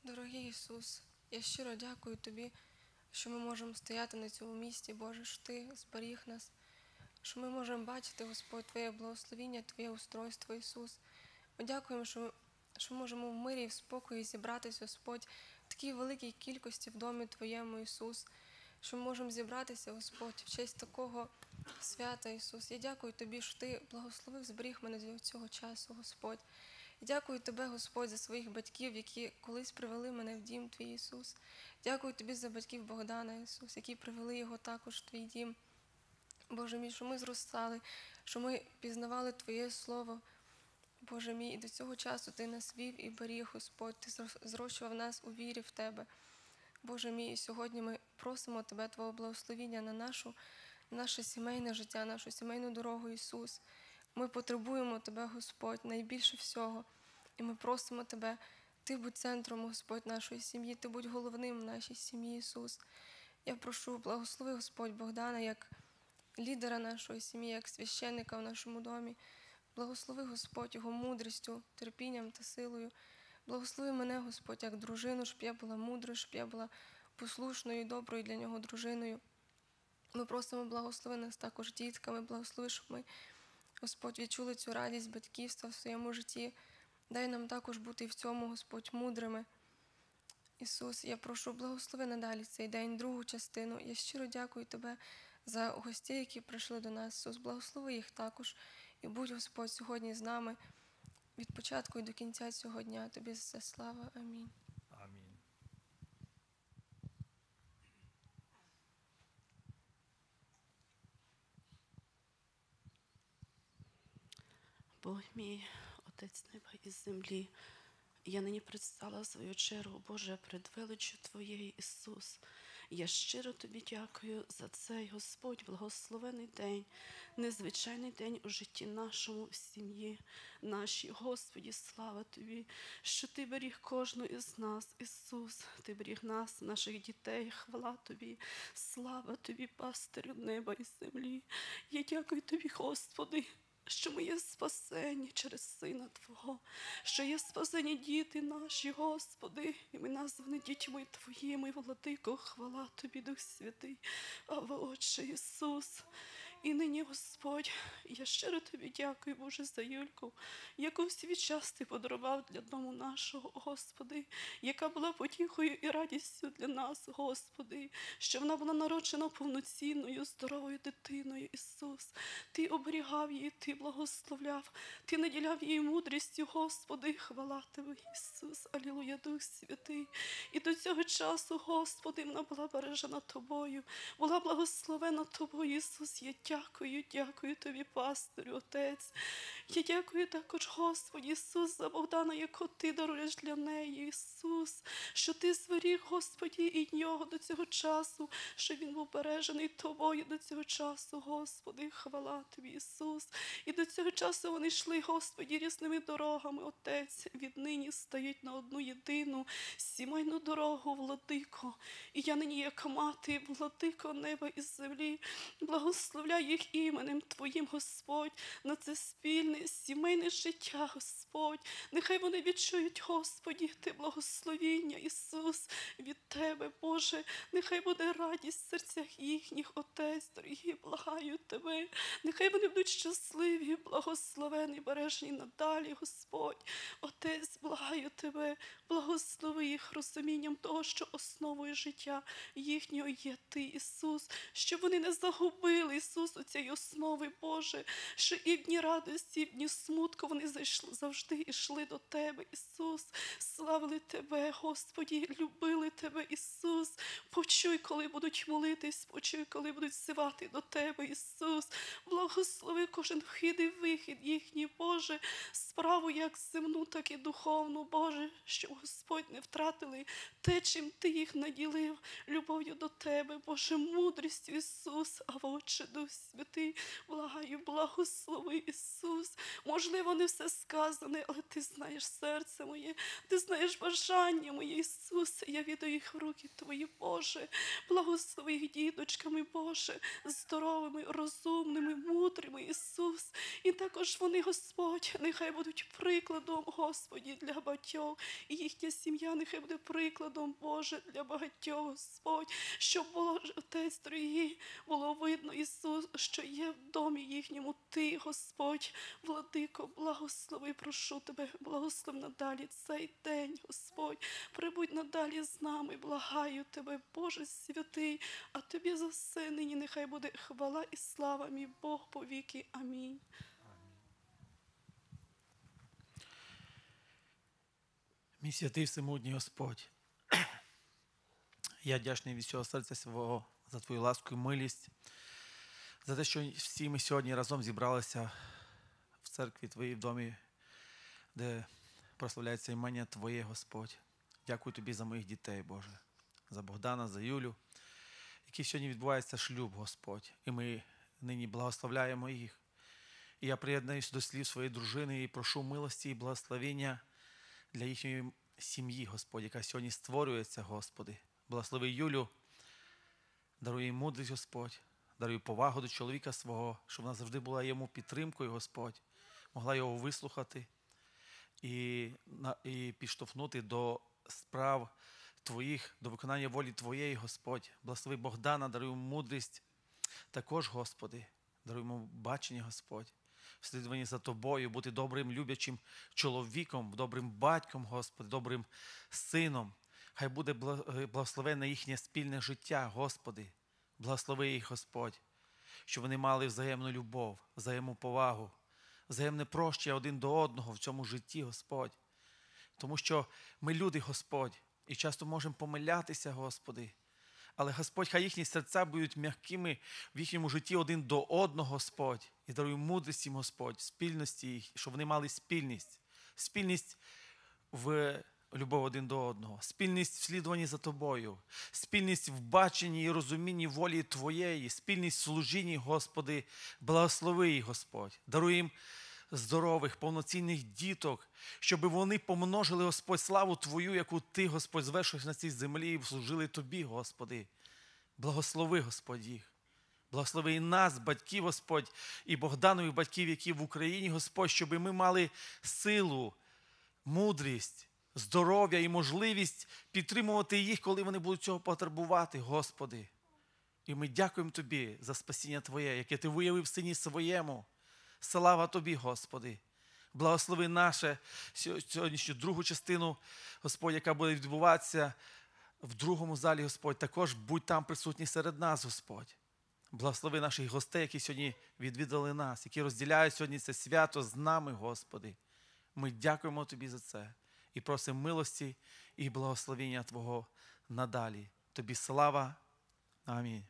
Дорогий Ісус, я щиро дякую Тобі, що ми можемо стояти на цьому місці, Боже, що Ти зберіг нас, що ми можемо бачити, Господь, Твоє благословіння, Твоє устройство, Ісус. Ми дякуємо, що, що можемо в мирі і в спокої зібратися, Господь, в такій великій кількості в домі Твоєму, Ісус, що ми можемо зібратися, Господь, в честь такого свята, Ісус. Я дякую Тобі, що Ти благословив, зберіг мене до цього часу, Господь. І дякую Тебе, Господь, за своїх батьків, які колись привели мене в дім Твій, Ісус. Дякую Тобі за батьків Богдана, Ісус, які привели його також в Твій дім. Боже мій, що ми зростали, що ми пізнавали Твоє Слово. Боже мій, і до цього часу Ти нас вів і беріг, Господь, Ти зрощував нас у вірі в Тебе. Боже мій, і сьогодні ми просимо Тебе, Твого благословіння на нашу, наше сімейне життя, нашу сімейну дорогу, Ісус. Ми потребуємо Тебе, Господь, найбільше всього. І ми просимо Тебе, Ти будь центром, Господь, нашої сім'ї, Ти будь головним в нашій сім'ї, Ісус. Я прошу, благослови, Господь, Богдана, як лідера нашої сім'ї, як священника в нашому домі. Благослови, Господь, його мудрістю, терпінням та силою. Благослови мене, Господь, як дружину, щоб я була мудрою, щоб я була послушною і доброю для нього дружиною. Ми просимо, благослови нас також дітками, благослови, щоб ми, Господь, відчули цю радість батьківства в своєму житті. Дай нам також бути в цьому, Господь, мудрими. Ісус, я прошу, благослови надалі цей день, другу частину. Я щиро дякую Тебе за гостей, які прийшли до нас. Ісус, благослови їх також. І будь, Господь, сьогодні з нами від початку і до кінця цього дня. Тобі за це слава. Амінь. Амінь. Бог мій, Отець неба і землі, я нині предстала свою чергу, Боже, пред величчю Твоєю, Ісус. Я щиро Тобі дякую за цей, Господь, благословений день, незвичайний день у житті нашому, в сім'ї нашій. Господі, слава Тобі, що Ти беріг кожну із нас, Ісус. Ти беріг нас, наших дітей, хвала Тобі, слава Тобі, пастирю неба і землі. Я дякую Тобі, Господи, що ми є спасені через Сина Твого, що є спасені діти наші, Господи, і ми названі дітьми Твоїми, Владико, хвала Тобі, Дух Святий, Ава, Отче Ісус. І нині, Господь, я щиро Тобі дякую, Боже, за Юльку, яку в свій час Ти подарував для дому нашого, Господи, яка була потіхою і радістю для нас, Господи, що вона була народжена повноцінною, здоровою дитиною, Ісус. Ти оберігав її, Ти благословляв, Ти наділяв її мудрістю, Господи, хвала Тебе, Ісус, алілуя, Дух Святий. І до цього часу, Господи, вона була бережена Тобою, була благословена Тобою, Ісус. Я дякую, дякую Тобі, пастирю, Отець. Я дякую також, Господи, Ісус, за Богдана, якого Ти даруєш для неї, Ісус, що Ти зберіг, Господи, і нього до цього часу, що він був бережений Тобою до цього часу, Господи, хвала Тобі, Ісус. І до цього часу вони йшли, Господи, різними дорогами, Отець, віднині стають на одну єдину сімейну дорогу, Владико. І я нині, як мати, Владико неба і землі, благословляю їх іменем Твоїм, Господь, на це спільне сімейне життя, Господь. Нехай вони відчують, Господі, Ти благословіння, Ісус, від Тебе, Боже. Нехай буде радість в серцях їхніх, Отець, дорогі, благаю Тебе. Нехай вони будуть щасливі, благословені, бережні надалі, Господь. Отець, благаю Тебе, благослови їх розумінням того, що основою життя їхнього є Ти, Ісус, щоб вони не загубили, Ісус, у цієї основи, Боже, що і в дні радості, і в дні смутку вони зайшли, завжди йшли до Тебе, Ісус, славили Тебе, Господі, любили Тебе, Ісус. Почуй, коли будуть молитись, почуй, коли будуть взивати до Тебе, Ісус. Благослови кожен вхід і вихід їхній, Боже, справу як земну, так і духовну, Боже, щоб, Господь, не втратили те, чим Ти їх наділив, любов'ю до Тебе, Боже, мудрістю, Ісус, а Отче, Дух святий, благаю, благослови, Ісус. Можливо, не все сказане, але Ти знаєш серце моє, Ти знаєш бажання моє, Ісус. Я віддаю їх в руки Твої, Боже. Благослови їх діточками, Боже, здоровими, розумними, мудрими, Ісус. І також вони, Господь, нехай будуть прикладом, Господі, для багатьох. І їхня сім'я нехай буде прикладом, Боже, для багатьох, Господь. Щоб було, Отець дорогий, було видно, Ісус, що є в домі їхньому Ти, Господь. Владико, благослови, прошу Тебе, благослови надалі цей день, Господь. Прибудь надалі з нами, благаю Тебе, Боже святий, а Тобі за все нині нехай буде хвала і слава, мій Бог, повіки. Амінь. Мій святий всемогутній Господь, я вдячний від всього серця свого за Твою ласку і милість, за те, що всі ми сьогодні разом зібралися в церкві Твоїй, в домі, де прославляється імення Твоє, Господь. Дякую Тобі за моїх дітей, Боже, за Богдана, за Юлю, який сьогодні відбувається шлюб, Господь, і ми нині благословляємо їх. І я приєднаюсь до слів своєї дружини і прошу милості і благословення для їхньої сім'ї, Господь, яка сьогодні створюється, Господи. Благослови Юлю, даруй їй мудрість, Господь, даруй повагу до чоловіка свого, щоб вона завжди була йому підтримкою, Господь, могла його вислухати і, і підштовхнути до справ Твоїх, до виконання волі Твоєї, Господь. Благослови Богдана, даруй йому мудрість також, Господи, даруй йому бачення, Господь. В слідуванні за Тобою, бути добрим, люблячим чоловіком, добрим батьком, Господи, добрим сином. Хай буде благословенне їхнє спільне життя, Господи. Благослови їх, Господь, щоб вони мали взаємну любов, взаємну повагу, взаємне прощення один до одного в цьому житті, Господь. Тому що ми люди, Господь, і часто можемо помилятися, Господи. Але, Господь, хай їхні серця будуть м'якими в їхньому житті один до одного, Господь. І даруй мудрість їм, Господь, спільності їх, щоб вони мали спільність. Спільність в любов один до одного. Спільність в слідуванні за Тобою. Спільність в баченні і розумінні волі Твоєї. Спільність в служінні, Господи. Благослови їх, Господь. Даруй їм здорових, повноцінних діток, щоб вони помножили, Господь, славу Твою, яку Ти, Господь, звершуєш на цій землі, і служили Тобі, Господи. Благослови, Господь, їх. Благослови і нас, батьків, Господь, і Богданових батьків, які в Україні, Господь, щоб ми мали силу, мудрість, здоров'я і можливість підтримувати їх, коли вони будуть цього потребувати, Господи. І ми дякуємо Тобі за спасіння Твоє, яке Ти виявив в Сині Своєму. Слава Тобі, Господи. Благослови нашу сьогоднішню другу частину, Господь, яка буде відбуватися в другому залі, Господь. Також будь там присутній серед нас, Господь. Благослови наших гостей, які сьогодні відвідали нас, які розділяють сьогодні це свято з нами, Господи. Ми дякуємо Тобі за це і просимо милості і благословення Твого надалі. Тобі слава. Амінь.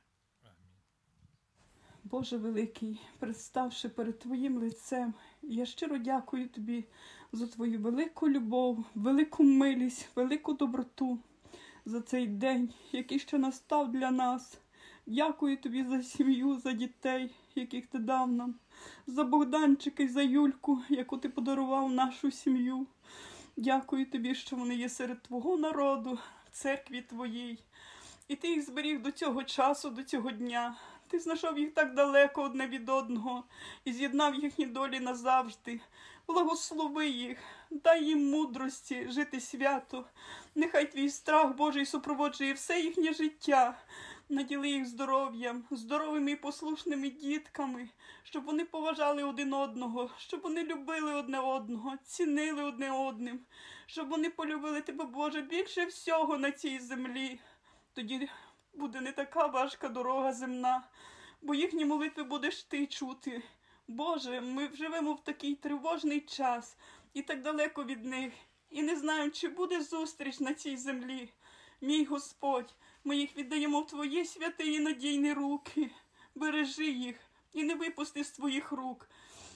Боже великий, представши перед Твоїм лицем, я щиро дякую Тобі за Твою велику любов, велику милість, велику доброту, за цей день, який ще настав для нас. Дякую Тобі за сім'ю, за дітей, яких Ти дав нам, за Богданчика і за Юльку, яку Ти подарував нашу сім'ю. Дякую Тобі, що вони є серед Твого народу, в церкві Твоїй. І Ти їх зберіг до цього часу, до цього дня. Ти знайшов їх так далеко одне від одного і з'єднав їхні долі назавжди. Благослови їх, дай їм мудрості жити свято. Нехай Твій страх Божий супроводжує все їхнє життя. Наділи їх здоров'ям, здоровими і послушними дітками, щоб вони поважали один одного, щоб вони любили одне одного, цінили одне одним, щоб вони полюбили Тебе, Боже, більше всього на цій землі. Тоді буде не така важка дорога земна, бо їхні молитви будеш Ти чути. Боже, ми живемо в такий тривожний час і так далеко від них, і не знаємо, чи буде зустріч на цій землі. Мій Господь, ми їх віддаємо в Твої святі і надійні руки. Бережи їх і не випусти з Твоїх рук.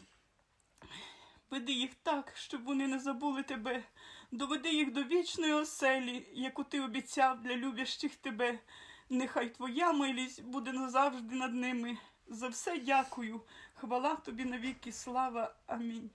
Веди їх так, щоб вони не забули Тебе. Доведи їх до вічної оселі, яку Ти обіцяв для любящих Тебе. Нехай Твоя милість буде назавжди над ними. За все дякую. Хвала тобі навіки, слава. Амінь.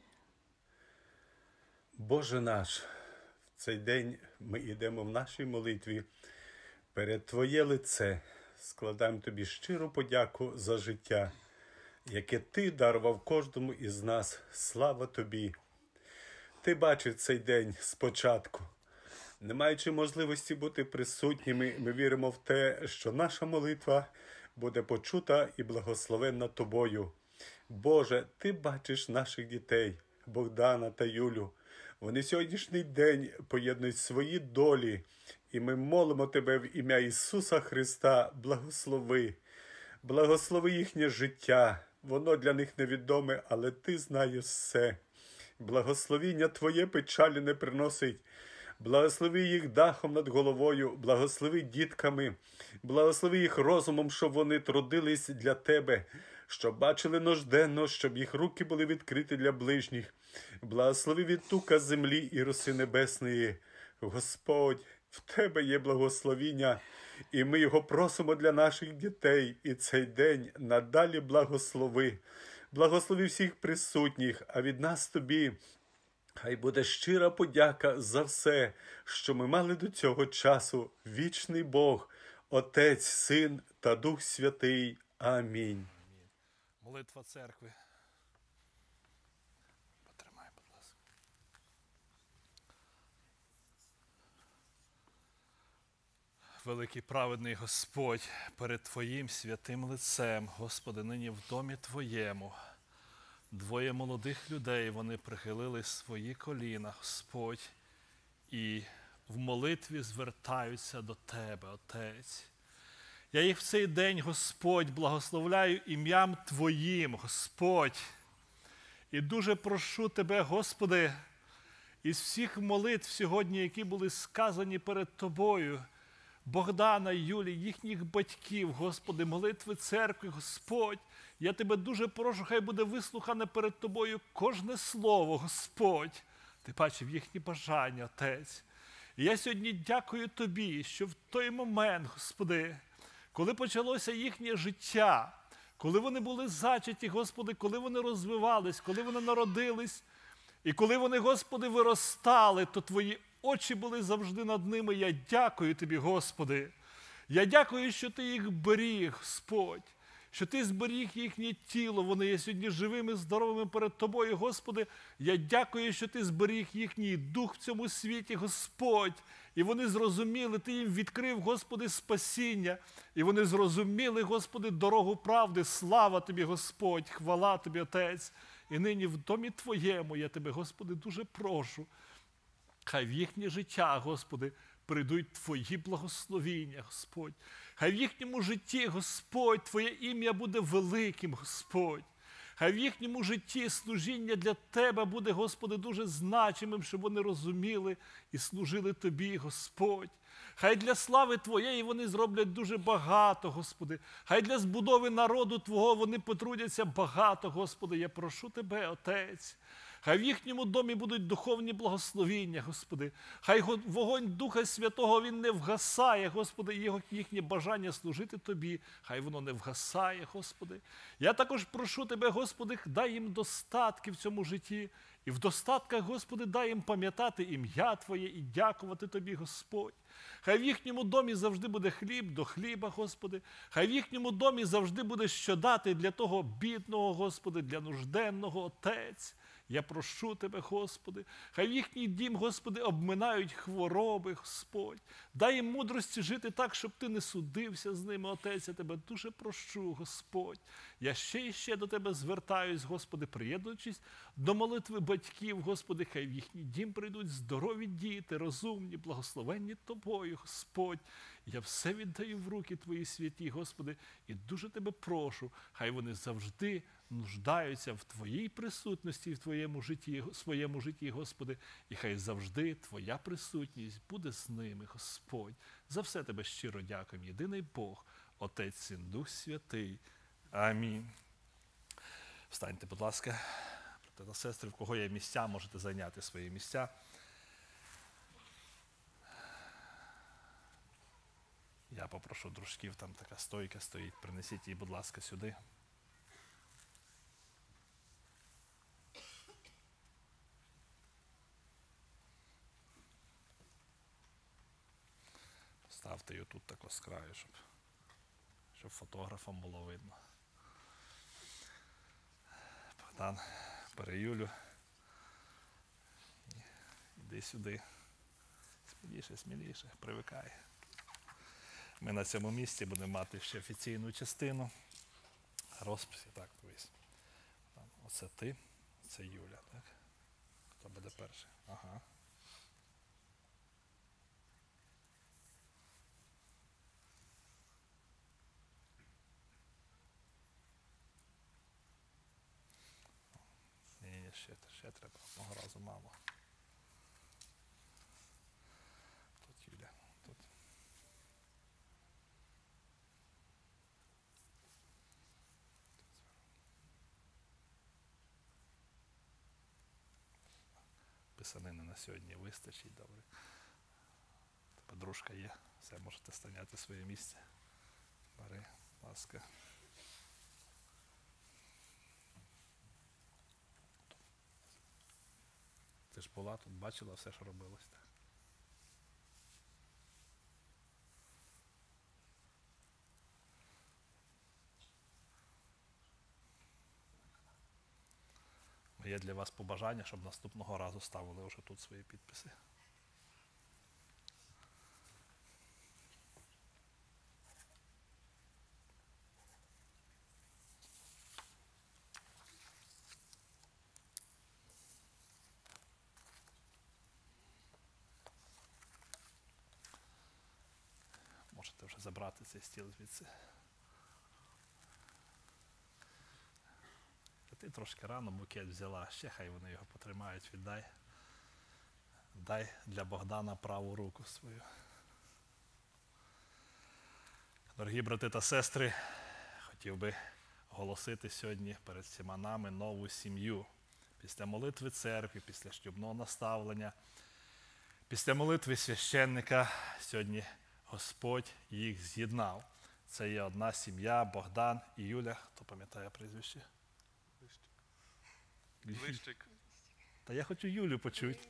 Боже наш, в цей день ми йдемо в нашій молитві перед Твоє лице, складаємо Тобі щиру подяку за життя, яке Ти дарував кожному із нас. Слава Тобі! Ти бачив цей день спочатку. Не маючи можливості бути присутніми, ми віримо в те, що наша молитва буде почута і благословенна Тобою. Боже, Ти бачиш наших дітей, Богдана та Юлю. Вони сьогоднішній день поєднують свої долі, і ми молимо Тебе в ім'я Ісуса Христа, благослови. Благослови їхнє життя. Воно для них невідоме, але Ти знаєш все. Благословіння Твоє печалі не приносить. Благослови їх дахом над головою, благослови дітками, благослови їх розумом, щоб вони трудились для Тебе, щоб бачили нужденно, щоб їх руки були відкриті для ближніх. Благослови від тука землі і роси небесної. Господь, в Тебе є благословіння, і ми його просимо для наших дітей. І цей день надалі благослови. Благослови всіх присутніх, а від нас Тобі хай буде щира подяка за все, що ми мали до цього часу. Вічний Бог, Отець, Син та Дух Святий. Амінь. Молитва церкви. Потримай, будь ласка. Великий праведний Господь, перед Твоїм святим лицем, Господи, нині в домі Твоєму, двоє молодих людей, вони прихилили свої коліна, Господь, і в молитві звертаються до Тебе, Отець. Я їх в цей день, Господь, благословляю ім'ям Твоїм, Господь. І дуже прошу Тебе, Господи, із всіх молитв сьогодні, які були сказані перед Тобою, Богдана, Юлі, їхніх батьків, Господи, молитви церкви, Господь, я Тебе дуже прошу, хай буде вислухане перед Тобою кожне слово, Господь. Ти бачив їхні бажання, Отець. І я сьогодні дякую Тобі, що в той момент, Господи, коли почалося їхнє життя, коли вони були зачаті, Господи, коли вони розвивались, коли вони народились, і коли вони, Господи, виростали, то Твої очі були завжди над ними. Я дякую Тобі, Господи. Я дякую, що Ти їх беріг, Господь, що Ти зберіг їхнє тіло. Вони є сьогодні живими, здоровими перед Тобою, Господи. Я дякую, що Ти зберіг їхній дух в цьому світі, Господь. І вони зрозуміли, Ти їм відкрив, Господи, спасіння. І вони зрозуміли, Господи, дорогу правди. Слава Тобі, Господь, хвала Тобі, Отець. І нині в домі Твоєму я Тебе, Господи, дуже прошу. Хай в їхнє життя, Господи, прийдуть Твої благословіння, Господь. Хай в їхньому житті, Господь, Твоє ім'я буде великим, Господь. Хай в їхньому житті служіння для Тебе буде, Господи, дуже значимим, щоб вони розуміли і служили Тобі, Господь. Хай для слави Твоєї вони зроблять дуже багато, Господи. Хай для збудови народу Твого вони потрудяться багато, Господи. Я прошу Тебе, Отець. Хай в їхньому домі будуть духовні благословіння, Господи. Хай вогонь Духа Святого, він не вгасає, Господи, і їхнє бажання служити Тобі. Хай воно не вгасає, Господи. Я також прошу Тебе, Господи, дай їм достатки в цьому житті. І в достатках, Господи, дай їм пам'ятати ім'я Твоє і дякувати Тобі, Господь. Хай в їхньому домі завжди буде хліб до хліба, Господи. Хай в їхньому домі завжди буде що дати для того бідного, Господи, для нужденного, Отець. Я прошу Тебе, Господи, хай в їхній дім, Господи, обминають хвороби, Господь. Дай їм мудрості жити так, щоб Ти не судився з ними, Отець. Я Тебе дуже прошу, Господь. Я ще і ще до Тебе звертаюсь, Господи, приєднуючись до молитви батьків, Господи, хай в їхній дім прийдуть здорові діти, розумні, благословенні Тобою, Господь. Я все віддаю в руки Твої святі, Господи, і дуже Тебе прошу, хай вони завжди нуждаються в Твоїй присутності, в Твоєму житті, своєму житті, Господи, і хай завжди Твоя присутність буде з ними, Господь. За все Тебе щиро дякуємо, єдиний Бог, Отець, Син, Дух Святий. Амінь. Встаньте, будь ласка, брати та сестри, в кого є місця, можете зайняти свої місця. Я попрошу дружків, там така стойка стоїть, принесіть її, будь ласка, сюди. Поставте її тут тако з краю, щоб, щоб фотографам було видно. Богдан, бери Юлю. Іди сюди. Сміліше, сміліше, привикай. Ми на цьому місці будемо мати ще офіційну частину. Розписи, так, дивись. Оце ти, це Юля, так? Хто буде перший? Ага. Ні, ні, ще, ще треба. Одного разу мало. Тут Юля, тут. Писанини на сьогодні вистачить, добре. Подружка є, все, можете зайняти своє місце. Бери, будь ласка. Ти ж була тут, бачила все, що робилось. Так? Є для вас побажання, щоб наступного разу ставили вже тут свої підписи. Можете вже забрати цей стіл звідси. Ти трошки рано букет взяла, ще хай вони його потримають, віддай. Дай для Богдана праву руку свою. Дорогі брати та сестри, хотів би оголосити сьогодні перед всіма нами нову сім'ю. Після молитви церкви, після шлюбного наставлення, після молитви священника сьогодні Господь їх з'єднав. Це є одна сім'я, Богдан і Юля. Хто пам'ятає прізвище? Лищик. Та я хочу Юлю почути.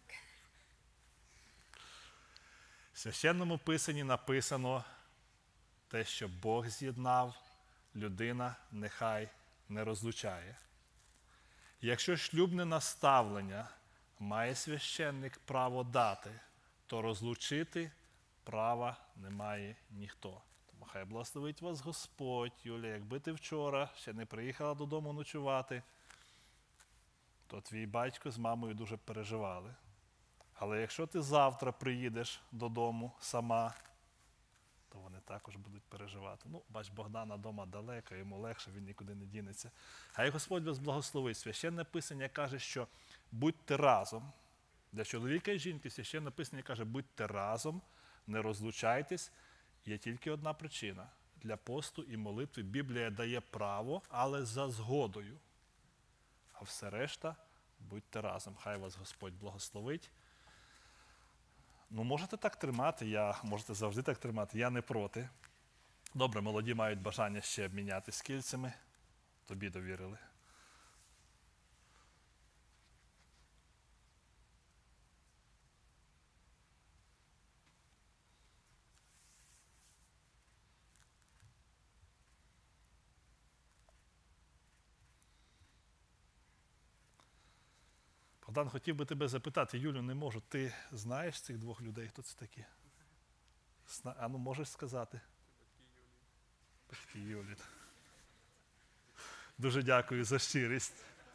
В Священному Писанні написано те, що Бог з'єднав, людина нехай не розлучає. Якщо шлюбне наставлення має священник право дати, то розлучити права не має ніхто. Тому хай благословить вас Господь, Юля, якби ти вчора ще не приїхала додому ночувати, то твій батько з мамою дуже переживали. Але якщо ти завтра приїдеш додому сама, то вони також будуть переживати. Ну, бач, Богдана вдома далеко, йому легше, він нікуди не дінеться. Хай Господь вас благословить. Священне Писання каже, що будьте разом. Для чоловіка і жінки Священне Писання каже, будьте разом, не розлучайтесь. Є тільки одна причина. Для посту і молитви Біблія дає право, але за згодою. А все решта, будьте разом. Хай вас Господь благословить. Ну, можете так тримати, я, можете завжди так тримати, я не проти. Добре, молоді мають бажання ще обмінятися кільцями. Тобі довірили. Богдан, хотів би тебе запитати, Юлю, не можу, ти знаєш цих двох людей, хто це такі? Зна... А ну можеш сказати? Батьки Юлі. Батьки Юлі. Дуже дякую за щирість.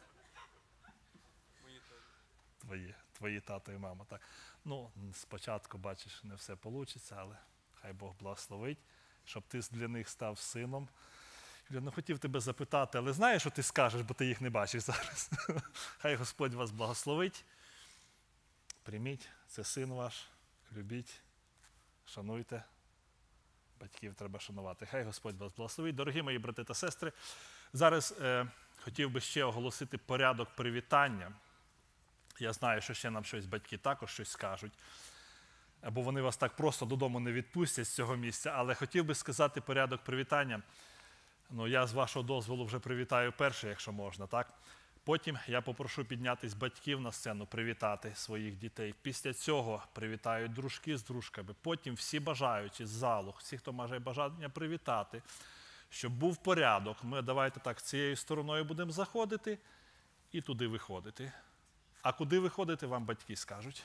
Твої, твої тато і мама. Так. Ну, спочатку, бачиш, не все вийде, але хай Бог благословить, щоб ти для них став сином. Я не хотів тебе запитати, але знаєш, що ти скажеш, бо ти їх не бачиш зараз. Хай Господь вас благословить. Прийміть, це син ваш, любіть, шануйте. Батьків треба шанувати. Хай Господь вас благословить. Дорогі мої брати та сестри, зараз е, хотів би ще оголосити порядок привітання. Я знаю, що ще нам щось батьки також щось скажуть, бо вони вас так просто додому не відпустять з цього місця, але хотів би сказати порядок привітання. Ну, я з вашого дозволу вже привітаю перше, якщо можна, так? Потім я попрошу піднятись батьків на сцену, привітати своїх дітей. Після цього привітають дружки з дружками. Потім всі бажаючі з залу, всі, хто має бажання привітати, щоб був порядок. Ми давайте так цією стороною будемо заходити і туди виходити. А куди виходити, вам батьки скажуть.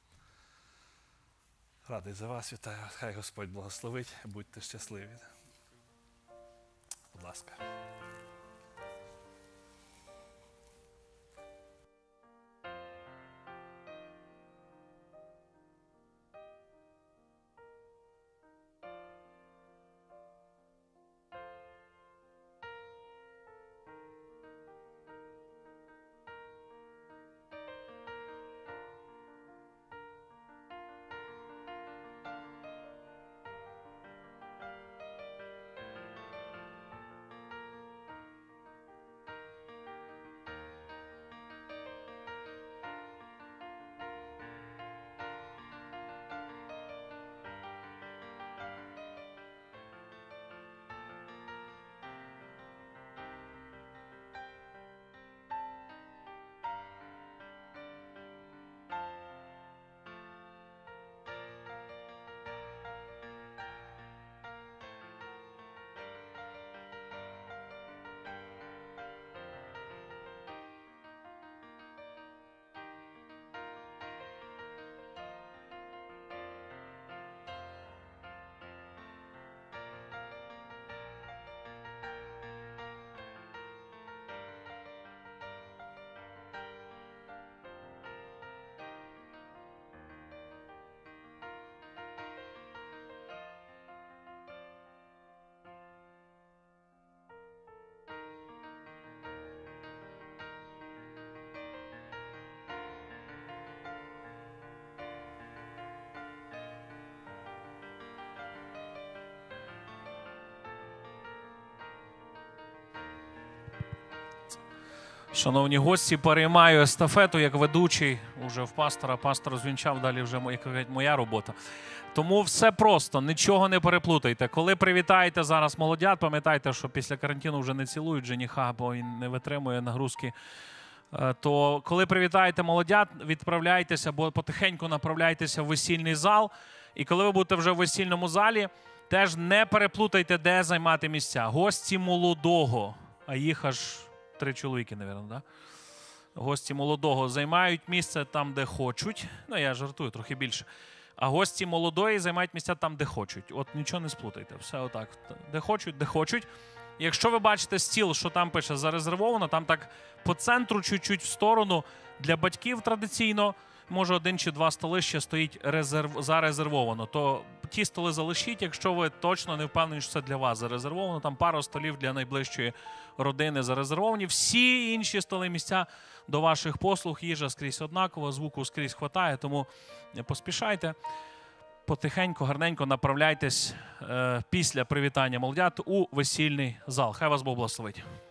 Радий за вас, вітаю. Хай Господь благословить, будьте щасливі. Будь ласка. Шановні гості, переймаю естафету як ведучий уже в пастора. Пастор звінчав, далі вже моя робота. Тому все просто, нічого не переплутайте. Коли привітаєте зараз молодят, пам'ятайте, що після карантину вже не цілують жениха, бо він не витримує нагрузки. То коли привітаєте молодят, відправляйтеся, або потихеньку направляйтеся в весільний зал. І коли ви будете вже в весільному залі, теж не переплутайте, де займати місця. Гості молодого, а їх аж три чоловіки, мабуть, да? Гості молодого займають місце там, де хочуть. Ну, я жартую, трохи більше. А гості молодої займають місця там, де хочуть. От нічого не сплутайте. Все отак. Де хочуть, де хочуть. Якщо ви бачите стіл, що там пише «зарезервовано», там так по центру, чуть-чуть в сторону, для батьків традиційно, може один чи два столи ще стоїть резерв... «зарезервовано». То ті столи залишіть, якщо ви точно не впевнені, що це для вас зарезервовано. Там пару столів для найближчої родини зарезервовані. Всі інші столи, місця до ваших послуг, їжа скрізь однакова, звуку скрізь хватає, тому не поспішайте. Потихеньку, гарненько направляйтесь е, після привітання молодят у весільний зал. Хай вас Бог благословить.